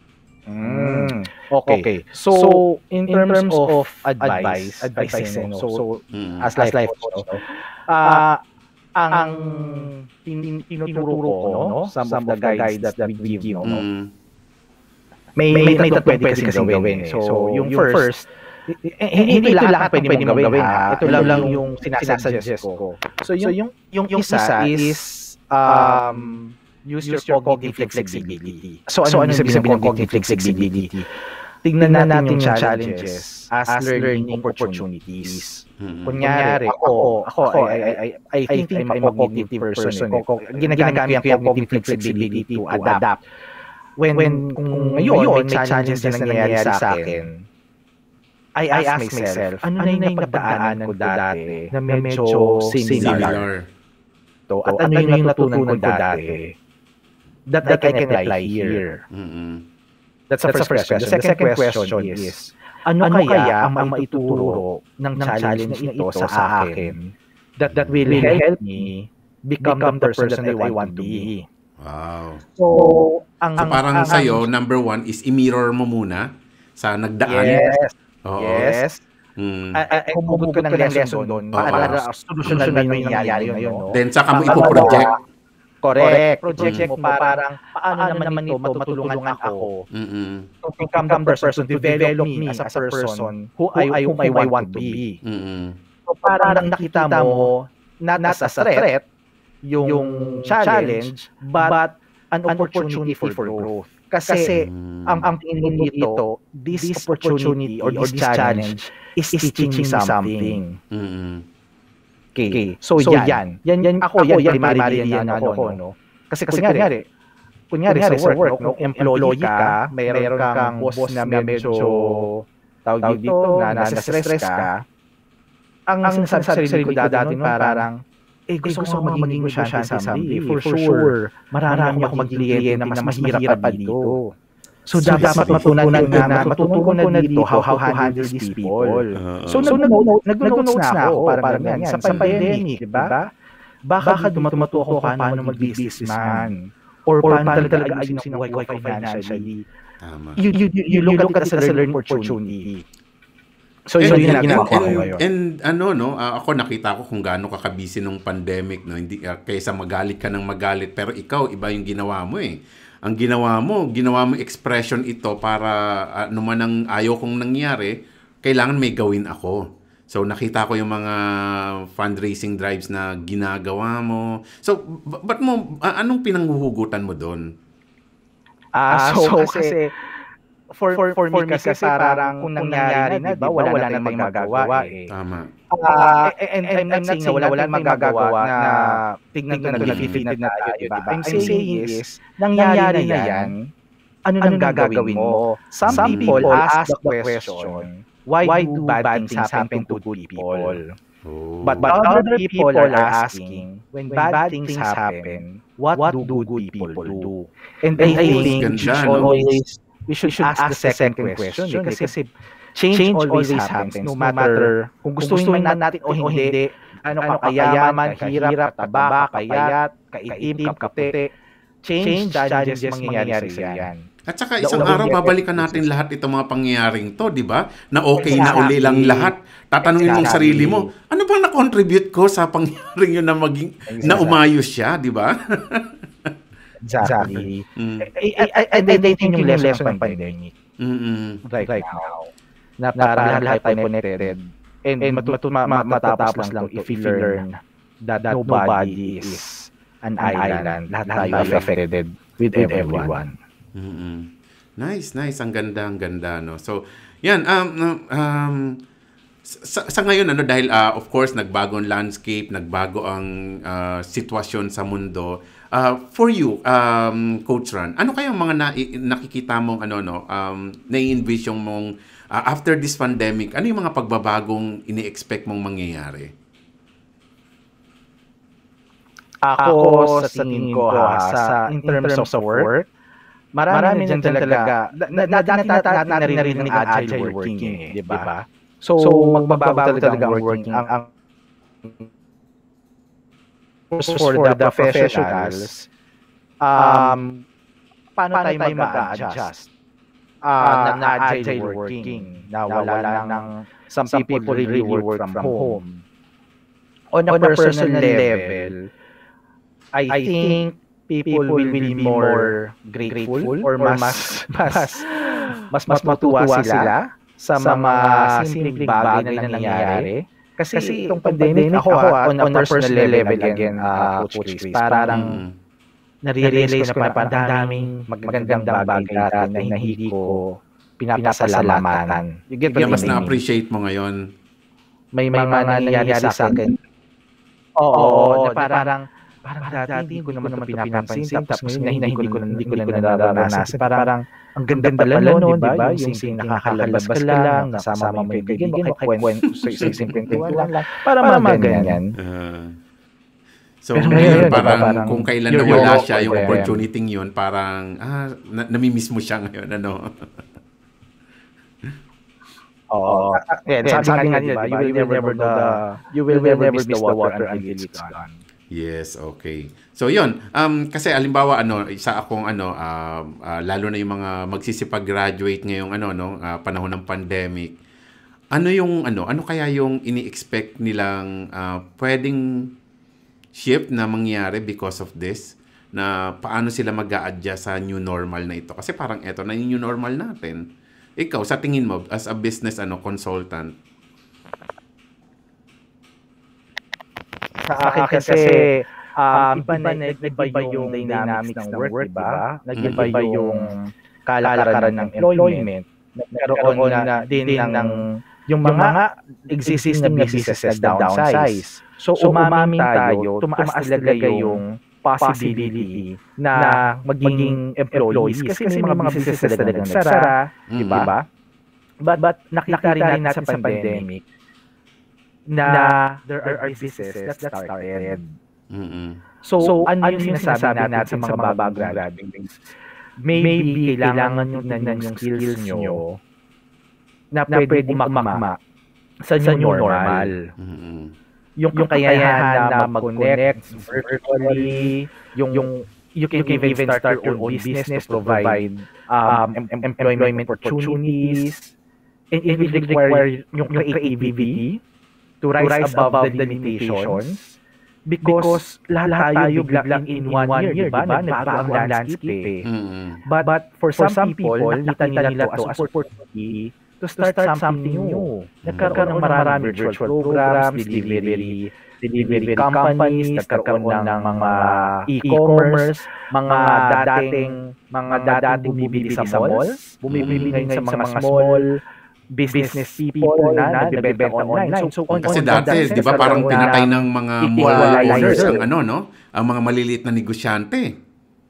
Mm. Okay. okay. So, so in, in terms, terms of advice, advice, advice no? so, so mm. as life, life coach, no? uh, ang, ang tin, tinuturo ko, no? some, some of the guides that, that we give, no? Mm. may, may, may tatlong pwede kasi gawin. Eh. So, so, yung, yung first, hindi, hindi lahat pwede mong gawin, gawin ha. Ito lang, lang yung sinasuggest ko. So, yung, so, yung, yung, yung isa is, um, use, use your cognitive flexibility. So, ano, so, ano sabihin ng cognitive flexibility? Tingnan na natin yung challenges as, as learning opportunities. Mm-hmm. Kunyari, ako, ako, ako I, I, I, I think I'm a cognitive person. Ginagamit ko yung cognitive flexibility to adapt. When, when kung ngayon, may challenges na nangyayari sa akin, I ask, I ask myself, ano na yung napagdaanan ko dati na medyo similar? To, at ano yung natutunan ko dati that, that I can apply here? Mm-hmm. That's the first question. The second question is, ano, ano kaya ang maituturo ng challenge na ito sa akin that, that will help me become the person that I want to be? Wow. So, ang, so parang ang, sa'yo, number one is i-mirror mo muna sa nagdaan. Yes. Oo. Yes. Hmm. Ay, kung hugot ka ng lesson doon, para solusyonan mo yung nangyayari ngayon. Then, saka mo ipoproject. Correct. Project mo parang, paano naman ito matutulungan ako mm-hmm. to become the person, to develop me as a person who I, whom I want to be. Mm-hmm. So, parang nakita mo, not as a threat, yung, yung challenge, but an opportunity for growth. Kasi, Kasi mm. ang, ang tingin mo dito, this, this opportunity or this challenge is teaching me something. Mm-hmm. Okay. okay. So, so yan. Yan, yan. Ako, ako yan, primary yan, yan ano, ako, no? Kasi, kasi kunyari, kunyari, kunyari sa work, no? Kung employee ka, mayroon kang boss na medyo, tawag dito, na nasa-stress ka, ang, ang sarili ko dati nun, parang, eh, gusto, gusto ko maging negosyante someday. For, for sure, marami ako mag-cliente na mas mahirap pa dito. So, so dapat matutunan na, matutunan ko na dito how, how to handle these people. Uh, so, so nag-notes na ako, parang ganyan, sa pandemic, di ba? Baka dumatuto ako paano mag-businessman. Or paano talaga ayusin ang buhay ko financially. You, you, you look at it as a learning opportunity. So, and, so yun and, ginagawa ko and, ngayon. And ano, no, uh, ako nakita ko kung gaano ka kabisi nung pandemic, no, hindi, uh, kaysa magalit ka ng magalit, pero ikaw, iba yung ginawa mo eh. Ang ginawa mo, ginawa mo expression ito para ano man ang ayaw kong nangyari, kailangan may gawin ako. So, nakita ko yung mga fundraising drives na ginagawa mo. So, b- ba't mo, uh, anong pinanghuhugutan mo doon? Ah, uh, so, so kasi, For, for, for, for me kasi, kasi parang kung nangyari na, di ba, wala, wala na tayong magagawa eh. Tama. Uh, and, and I'm not saying na wala tayong magagawa na tignan ko na nag-defeat na tayo, di ba? I'm saying is, nangyari na yan, ano nang gagawin mo? Some people ask the question, why do bad things happen to good people? Oh. But, but other people are asking, when bad things happen, what do good people do? And I think you should always we should, should ask, ask the second, second question, question kasi, kasi change, change always happens, happens no matter kung gustuhin man natin o hindi, ano ka kayaman, kahirap, kataba, kayat, kaitim, kaputi, change challenges mangyayari sa yan. At saka isang araw babalikan natin lahat itong mga pangyayaring to, di ba? Na okay na uli lang lahat. Tatanungin mong sarili mo, ano bang na-contribute ko sa pangyayaring yun na maging na umayos siya, di ba? Exactly. Mm. I, I, I, I, I think yung lesson ng pandemic. Mm-hmm. Right, right now. Na parang lahat tayo connected. And, and matu- ma- ma- matatapos lang if we learn that, that nobody is an island. Lahat tayo affected with everyone. Mm-hmm. Nice, nice. Ang ganda, ang ganda. No? So, yan. Um, um, sa, sa ngayon, ano, dahil uh, of course, nagbagong landscape, nagbago ang uh, sitwasyon sa mundo. Uh, for you, um, Coach Ran, ano kayang mga na, nakikita mong ano no, um, nai-envision mong uh, after this pandemic, ano yung mga pagbabagong ini-expect mong mangyayari? Ako, sa tingin ko ha, sa in terms of work, marami, marami na dyan talaga, na, na, na, dati natin narinig ng agile working eh, di ba? So, magbabago talaga ang working, ang, ang for the professionals, um, paano, paano tayo mag-a-adjust uh, na, na agile working, na wala lang ng some people really work from home. On a, On a personal, personal level, I, I think people will be more grateful or mas mas mas, mas matuwa sila sa mga simpleng bagay na nangyayari. Kasi, Kasi itong pandemic, ako, ako on, on a personal level again, uh, Coach Chris, parang na-realize ko na parang ang daming magagandang bagay dati na hindi ko pinapasalamatan. You get what mas na-appreciate mo ngayon? May may mga nangyayari sa akin. Oo, oo, na parang parang dati hindi ko naman pinapansin, tapos ngayon hindi ko hindi ko na nararanasan. Parang ang ganda pala no, di ba? Yung nakakalabas ka lang, nasama mo yung kaibigan mo, kahit sa simpleng kwentuhan lang, para mga ganyan. So, ngayon, parang, parang kung kailan nawala siya, yung opportunity yun, parang, ah, na, namimiss mo siya ngayon, ano? Oo. Yeah, yeah, sabi nga diba, you will never know the, you will never miss the water until it's gone. Yes, okay. So, yun. Um, kasi, alimbawa, ano, isa akong, ano, uh, uh, lalo na yung mga magsisipag-graduate ngayong, ano, no, uh, panahon ng pandemic. Ano yung, ano, ano kaya yung ini-expect nilang uh, pwedeng shift na mangyari because of this, na paano sila mag-a-adjust sa new normal na ito. Kasi parang eto na yung new normal natin. Ikaw, sa tingin mo, as a business ano consultant? Sa akin kasi, um, iba na nag-iba yung dynamics ng work, diba? Nag-iba yung kalakaran ng employment. Nagkaroon na din ng yung mga existing na businesses na downsize. So, so umamin tayo, tumaas talaga yung possibility na maging employees. Kasi, kasi may mga businesses talaga nagsara, mm-hmm. diba? But, but nakita rin natin sa pandemic na there are businesses that started. Mm-hmm. So, so, ano yung sinasabi natin sa mga bagong graduates? Maybe kailangan nyo tignan yung skills nyo na pwedeng umakma sa new normal. Mm-hmm. Yung, yung kakayahan na mag-connect virtually, yung, yung you can, you can even start your own business to provide um, em- employment opportunities, and it will require yung creativity to rise, to rise above the limitations because lahat tayo biglang in one year, diba? Nagbago ang landscape eh. Mm-hmm. But, but for some people, nakita nila to as opportunity to start, to start something new. Nagkaroon ng maraming virtual programs, delivery, delivery companies, nagkaroon ng mga e-commerce, mga dating mga dating bumibili sa malls, bumibili ngayon sa mga small business people na nagbebenta online. So, kasi dati, di ba parang pinatay ng mga mall owners ang ano, no? Ang mga maliliit na negosyante.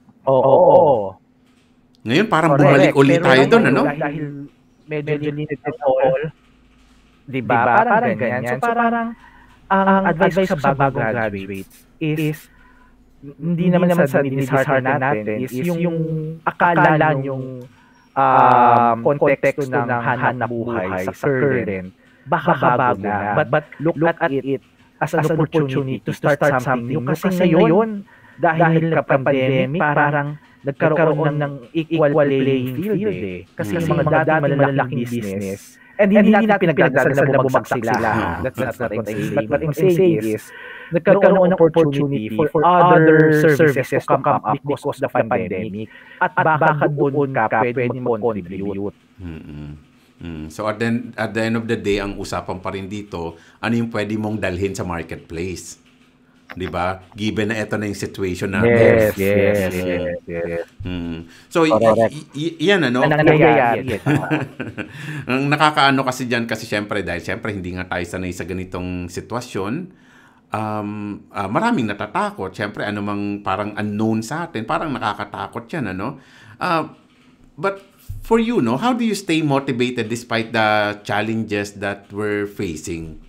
Oo. Ngayon parang bumalik ulit tayo doon, ano? Dahil medyo limited all. Diba? Parang, parang ganyan. So parang, ang, ang advice sa bagong graduates is, hindi naman sa dishearten natin, is yung, yung akala yung um, konteksto ng hanap buhay sa current, baka bago na. But, but look, look at it as an opportunity to start something new. Kasi ngayon, dahil nagka-pandemic, parang nagkaroon ng equal playing field eh. Kasi mm-hmm. yung mga dati malalaking business, and hindi natin pinagdadasal na bumagsak sila. That's not what I'm saying. But what I'm saying is, nagkaroon ng opportunity for other services to come up because of the pandemic. At baka doon ka pwede mag-contribute. Mm-hmm. Mm. So at the, at the end of the day, ang usapan pa rin dito, ano yung pwede mong dalhin sa marketplace? Diba? Given na ito na yung situation natin. Yes, yes, yes, yes. Hmm. So, y- y- y- yan ano? Ang nangyayari. Ang nakakaano kasi dyan, kasi syempre, dahil syempre hindi nga tayo sanay sa ganitong sitwasyon, um, uh, maraming natatakot. Syempre, ano mang parang unknown sa atin, parang nakakatakot yan, ano? Uh, but for you, no, how do you stay motivated despite the challenges that we're facing?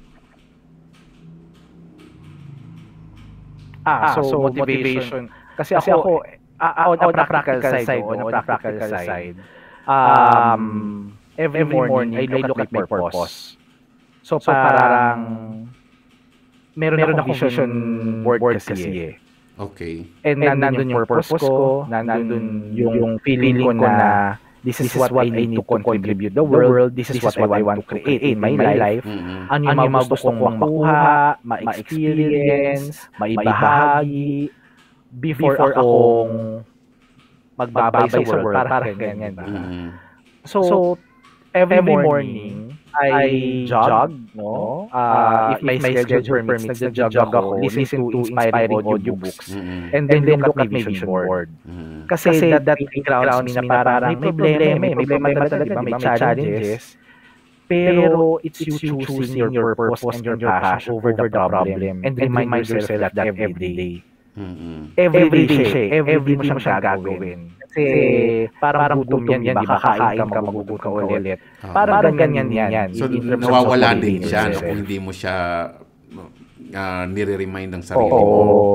Ah, so, so motivation. Kasi, kasi ako, uh, on, on the practical side, side on the practical, practical side, um, every, every morning, I look, I look at my purpose. So, so parang meron, meron akong vision board kasi eh. Okay. And, and nandun yung purpose ko, nandun yung, yung feeling ko na this is, this is what I need to contribute the world, this is what I want to create in my life. Mm-hmm. Ano yung mga gusto kong makuha, ma-experience, maibahagi, before akong magbabay sa world, parang ganyan. Mm-hmm. So, so, every morning, I jog, no? Uh, if my schedule permits, nag-jog ako, listen to inspiring audiobooks, mm-hmm. and then look at my vision board. Mm-hmm. Kasi, Kasi that, that grounds me na parang may problema, may problema talaga, may challenges, pero it's you choosing your purpose and your passion over the problem, and remind yourself that every day. Mm-hmm. Every day siya, every day mo siyang gagawin. Kasi parang gutom yan, yan, di ba? Kakain ka, magugutom ka ulit. Uh, parang ganyan yan. So, nawawala din siya no, kung hindi mo siya uh, nire-remind ng sarili mo. Oo.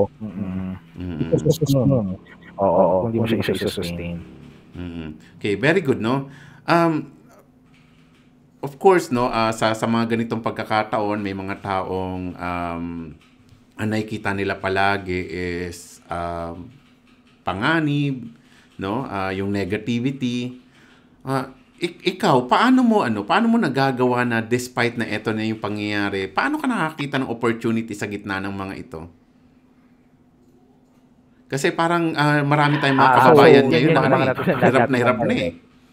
Oo, kung hindi mo siya isa-sustain. Okay, very good, no? Um, of course, no, uh, sa, sa mga ganitong pagkakataon, may mga taong um, ang nakikita nila palagi is um, panganib, no? Uh, yung negativity. Uh, ik- ikaw, paano mo ano, paano mo nagagawa na despite na ito na yung pangyayari, paano ka nakakita ng opportunity sa gitna ng mga ito? Kasi parang uh, marami tayong mga kababayan uh, so, ngayon na ano, hirap na hirap na eh.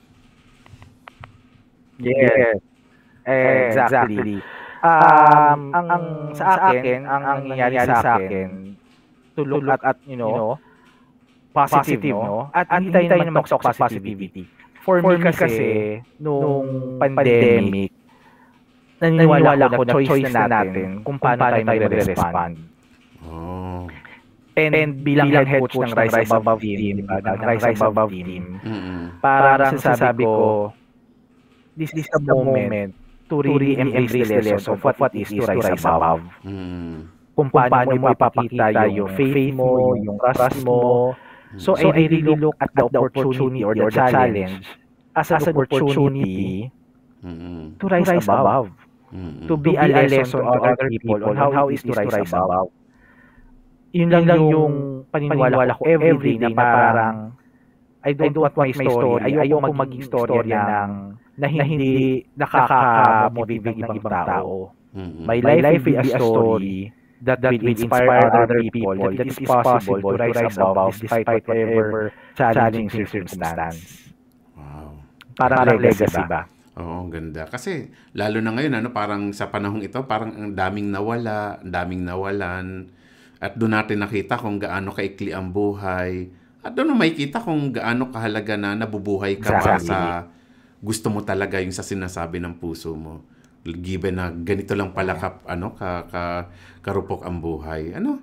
Yes. Exactly. Um, ang, ang sa akin, ang nangyayari sa akin, to look at, at you know, positive, no? At hindi tayo naman talk positivity. For, For me kasi, nung pandemic, naniniwala ko na choice na natin kung paano tayo magre-respond. Oh. And, and bilang head coach ng Rise Above Team, ng Rise Above Team, parang sasabi ko, this is the moment to really embrace the lesson of what, what is to rise above. Mm. Kung paano mo ipapakita yung faith mo, yung trust mo. So, so I really look at the opportunity or the challenge as an opportunity mm-hmm. to rise above. Mm-hmm. To be a lesson to other people on how it is to rise above. Yun lang yung paniniwala ko every day na parang I don't, I don't want my story. Ayoko maging storya ng na hindi nakaka-motivate ng ibang tao. Mm-hmm. My life will be a story that, that will inspire other people that it is possible to rise above despite whatever challenging circumstance. Wow. Parang legacy ba? Oo, ganda. Kasi lalo na ngayon, ano, parang sa panahong ito, parang ang daming nawala, ang daming nawalan. At doon natin nakita kung gaano kaikli ang buhay. At doon makikita kung gaano kahalaga na nabubuhay ka para sa gusto mo talaga yung sa sinasabi ng puso mo. Given na ganito lang pala ka, ano, ka, ka, karupok ang buhay. Ano?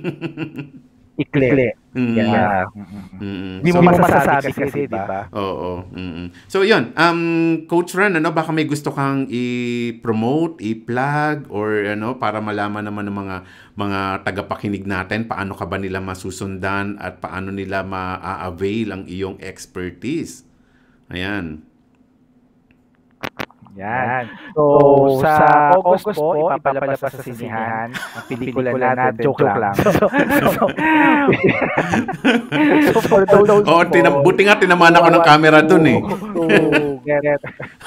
Ikli. Mm. Yeah. Hindi mo so, masasabi kasi, di ba? Oo. Mm-mm. So, yun. Um, Coach Ran, ano, baka may gusto kang i-promote, i-plug, or ano, para malaman naman ng mga mga tagapakinig natin, paano ka ba nila masusundan at paano nila ma-avail ang iyong expertise. Ayan. Yan. So, so sa, sa August, August po, ipapalabas sa sinihan ang pelikula natin. Joke lang. So, so, so for those oh, tinam- buti nga tinaman ako ng camera dun eh. To get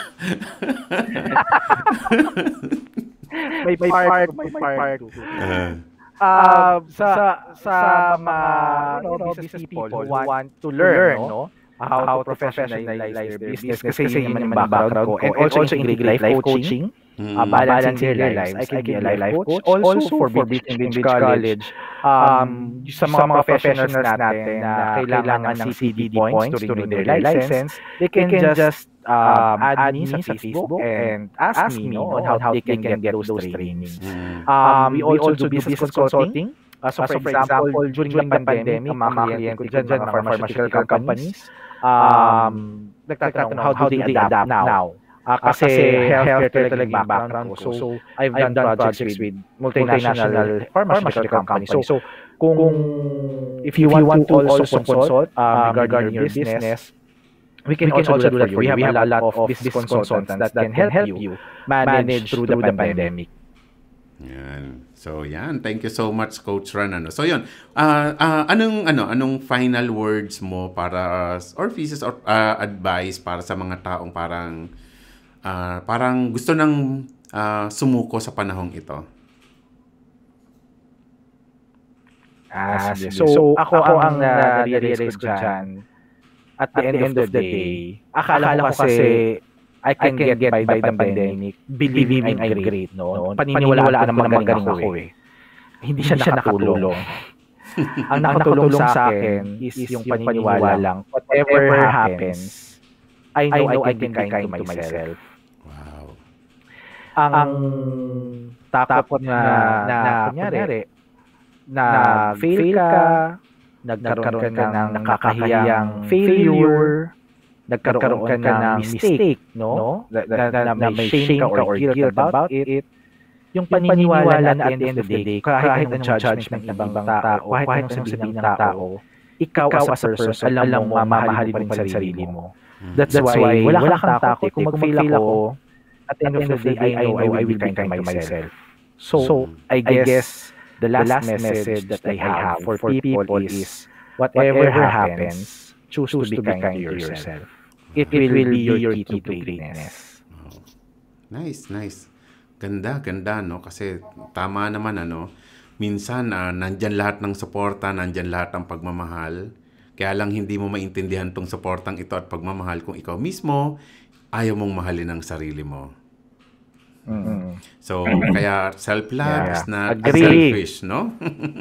may part, may part. Uh, uh, sa sa mga you know, business people who want to learn, no? How, how to professionalize their business. Kasi yun naman yung background ko. And also in life coaching, mm-hmm. uh, balancing their lives. I can be a life coach. Also for British English College, um, sa mga professionals natin na kailangan ng C D D points to renew their license, they can just um, add me sa Facebook and ask me no, on how, how they can get those trainings. Mm-hmm. Um, we also do business consulting. Uh, so, so for example, during, during the pandemic, ang mga kliyente ko dyan, mga pharmaceutical companies, um, nagtatanong how, how do they adapt now? Uh, kasi healthcare talaga yung background ko. So, so I've done projects with multinational pharmaceutical companies. So, so kung if you want to also consult um, regarding your business, we can, we can also do that for you. We have a lot of business consultants that, that can help you manage through the pandemic. Yan. So yan, thank you so much Coach Ran. Ano. So yun, uh, uh, anong ano, anong final words mo para or pieces of uh, advice para sa mga taong parang uh, parang gusto nang uh, sumuko sa panahong ito? Ah, so, so ako, ako ang uh, na-realize ko dyan at the end of the day, akala ko kasi I can, I can get, get by, by the pandemic, believing I'm great, no? Paniniwala na magaling ako eh. Hindi siya nakatulong. Ang nakatulong sa akin is yung paniniwala lang, whatever happens, I know I can be kind to myself. Wow. Ang, ang takot na, na, kunyari, na fail ka, nagkaroon ka ng nakakahiyang failure, nagkaroon ka ng mistake, no? Na, na, na, na may shame ka or guilt about it. Yung paniniwala na at the end of the day, kahit anong judgment ng ibang tao, kahit anong sabihin ng tao, ikaw as a person, alam mo, mamahalin mo rin sarili mo. That's why, wala kang takot. Kung mag-fail ako, at the end of the day, I know I will be kind to myself. So, I guess, the last message that I have for people is, whatever happens, choose to be kind to yourself. It will be your key to greatness. Oh. Nice, nice. Ganda, ganda, no? Kasi tama naman, ano? Minsan, uh, nandyan lahat ng suporta, nandyan lahat ng pagmamahal. Kaya lang hindi mo maintindihan tong suportang ito at pagmamahal kung ikaw mismo ayaw mong mahalin ang sarili mo. Mm-hmm. So, kaya self-love yeah, is not agree. Selfish, no?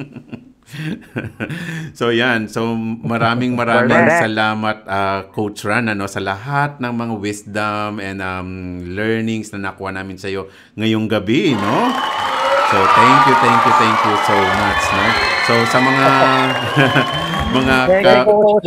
So yan, so maraming maraming salamat uh, Coach Ran, ano, sa lahat ng mga wisdom and um, learnings na nakuha namin sa iyo ngayong gabi, no? So thank you, thank you, thank you so much, no? So sa mga mga ka-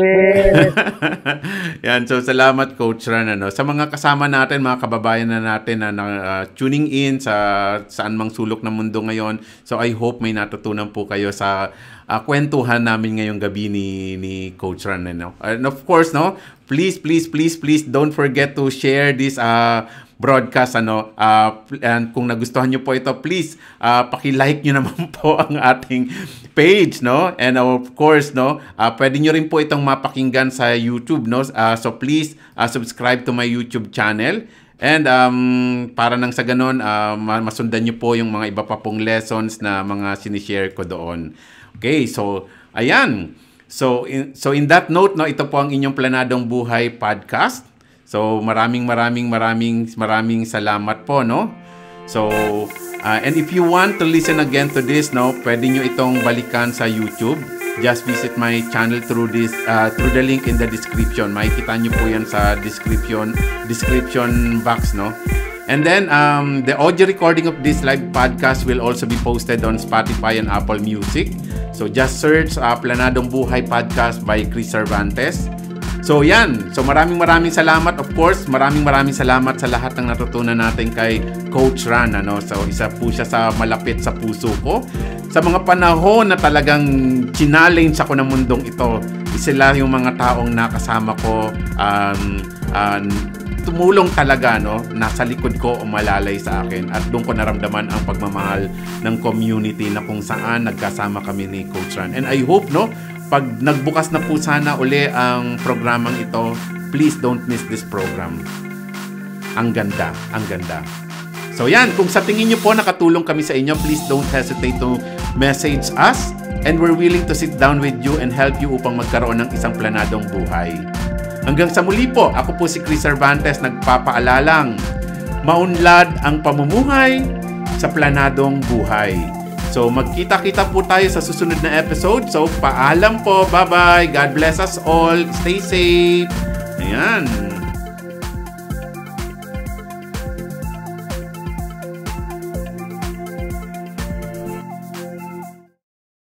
yan, so salamat Coach Ran, ano, sa mga kasama natin, mga kababayan na natin na uh, tuning in sa saan mang sulok ng mundo ngayon. So I hope may natutunan po kayo sa uh, kwentuhan namin ngayong gabi ni ni Coach Ran, ano. And of course, no, please please please please don't forget to share this uh broadcast, ano, uh, and kung nagustuhan nyo po ito, please uh, paki-like nyo naman po ang ating page, no? And uh, of course, no, uh, pwede nyo rin po itong mapakinggan sa YouTube, no? Uh, so please uh, subscribe to my YouTube channel. And um, para nang sa ganun, uh, masundan nyo po yung mga iba pa pong lessons na mga sinishare ko doon. Okay, so ayan. So in, so in that note, no, ito po ang inyong Planadong Buhay podcast. So maraming maraming maraming maraming salamat po, no? So uh, and if you want to listen again to this, no, pwede nyo itong balikan sa YouTube. Just visit my channel through this uh, through the link in the description. Makikita nyo po yan sa description description box, no? And then um, the audio recording of this live podcast will also be posted on Spotify and Apple Music. So just search uh, Planadong Buhay Podcast by Chris Cervantes. So yan, so maraming maraming salamat. Of course, maraming maraming salamat sa lahat ng natutunan natin kay Coach Ran, ano. So isa po siya sa malapit sa puso ko. Sa mga panahon na talagang challenge ako ng mundong ito, sila yung mga taong nakasama ko, um, um, tumulong talaga, no, nasa likod ko o malalay sa akin. At doon ko naramdaman ang pagmamahal ng community na kung saan nagkasama kami ni Coach Ran. And I hope, no, pag nagbukas na po sana uli ang programang ito, please don't miss this program. Ang ganda, ang ganda. So yan, kung sa tingin nyo po nakatulong kami sa inyo, please don't hesitate to message us and we're willing to sit down with you and help you upang magkaroon ng isang planadong buhay. Hanggang sa muli po, ako po si Chris Cervantes, nagpapaalalang maunlad ang pamumuhay sa planadong buhay. So magkita-kita po tayo sa susunod na episode. So paalam po, bye-bye, God bless us all, stay safe. Ayan.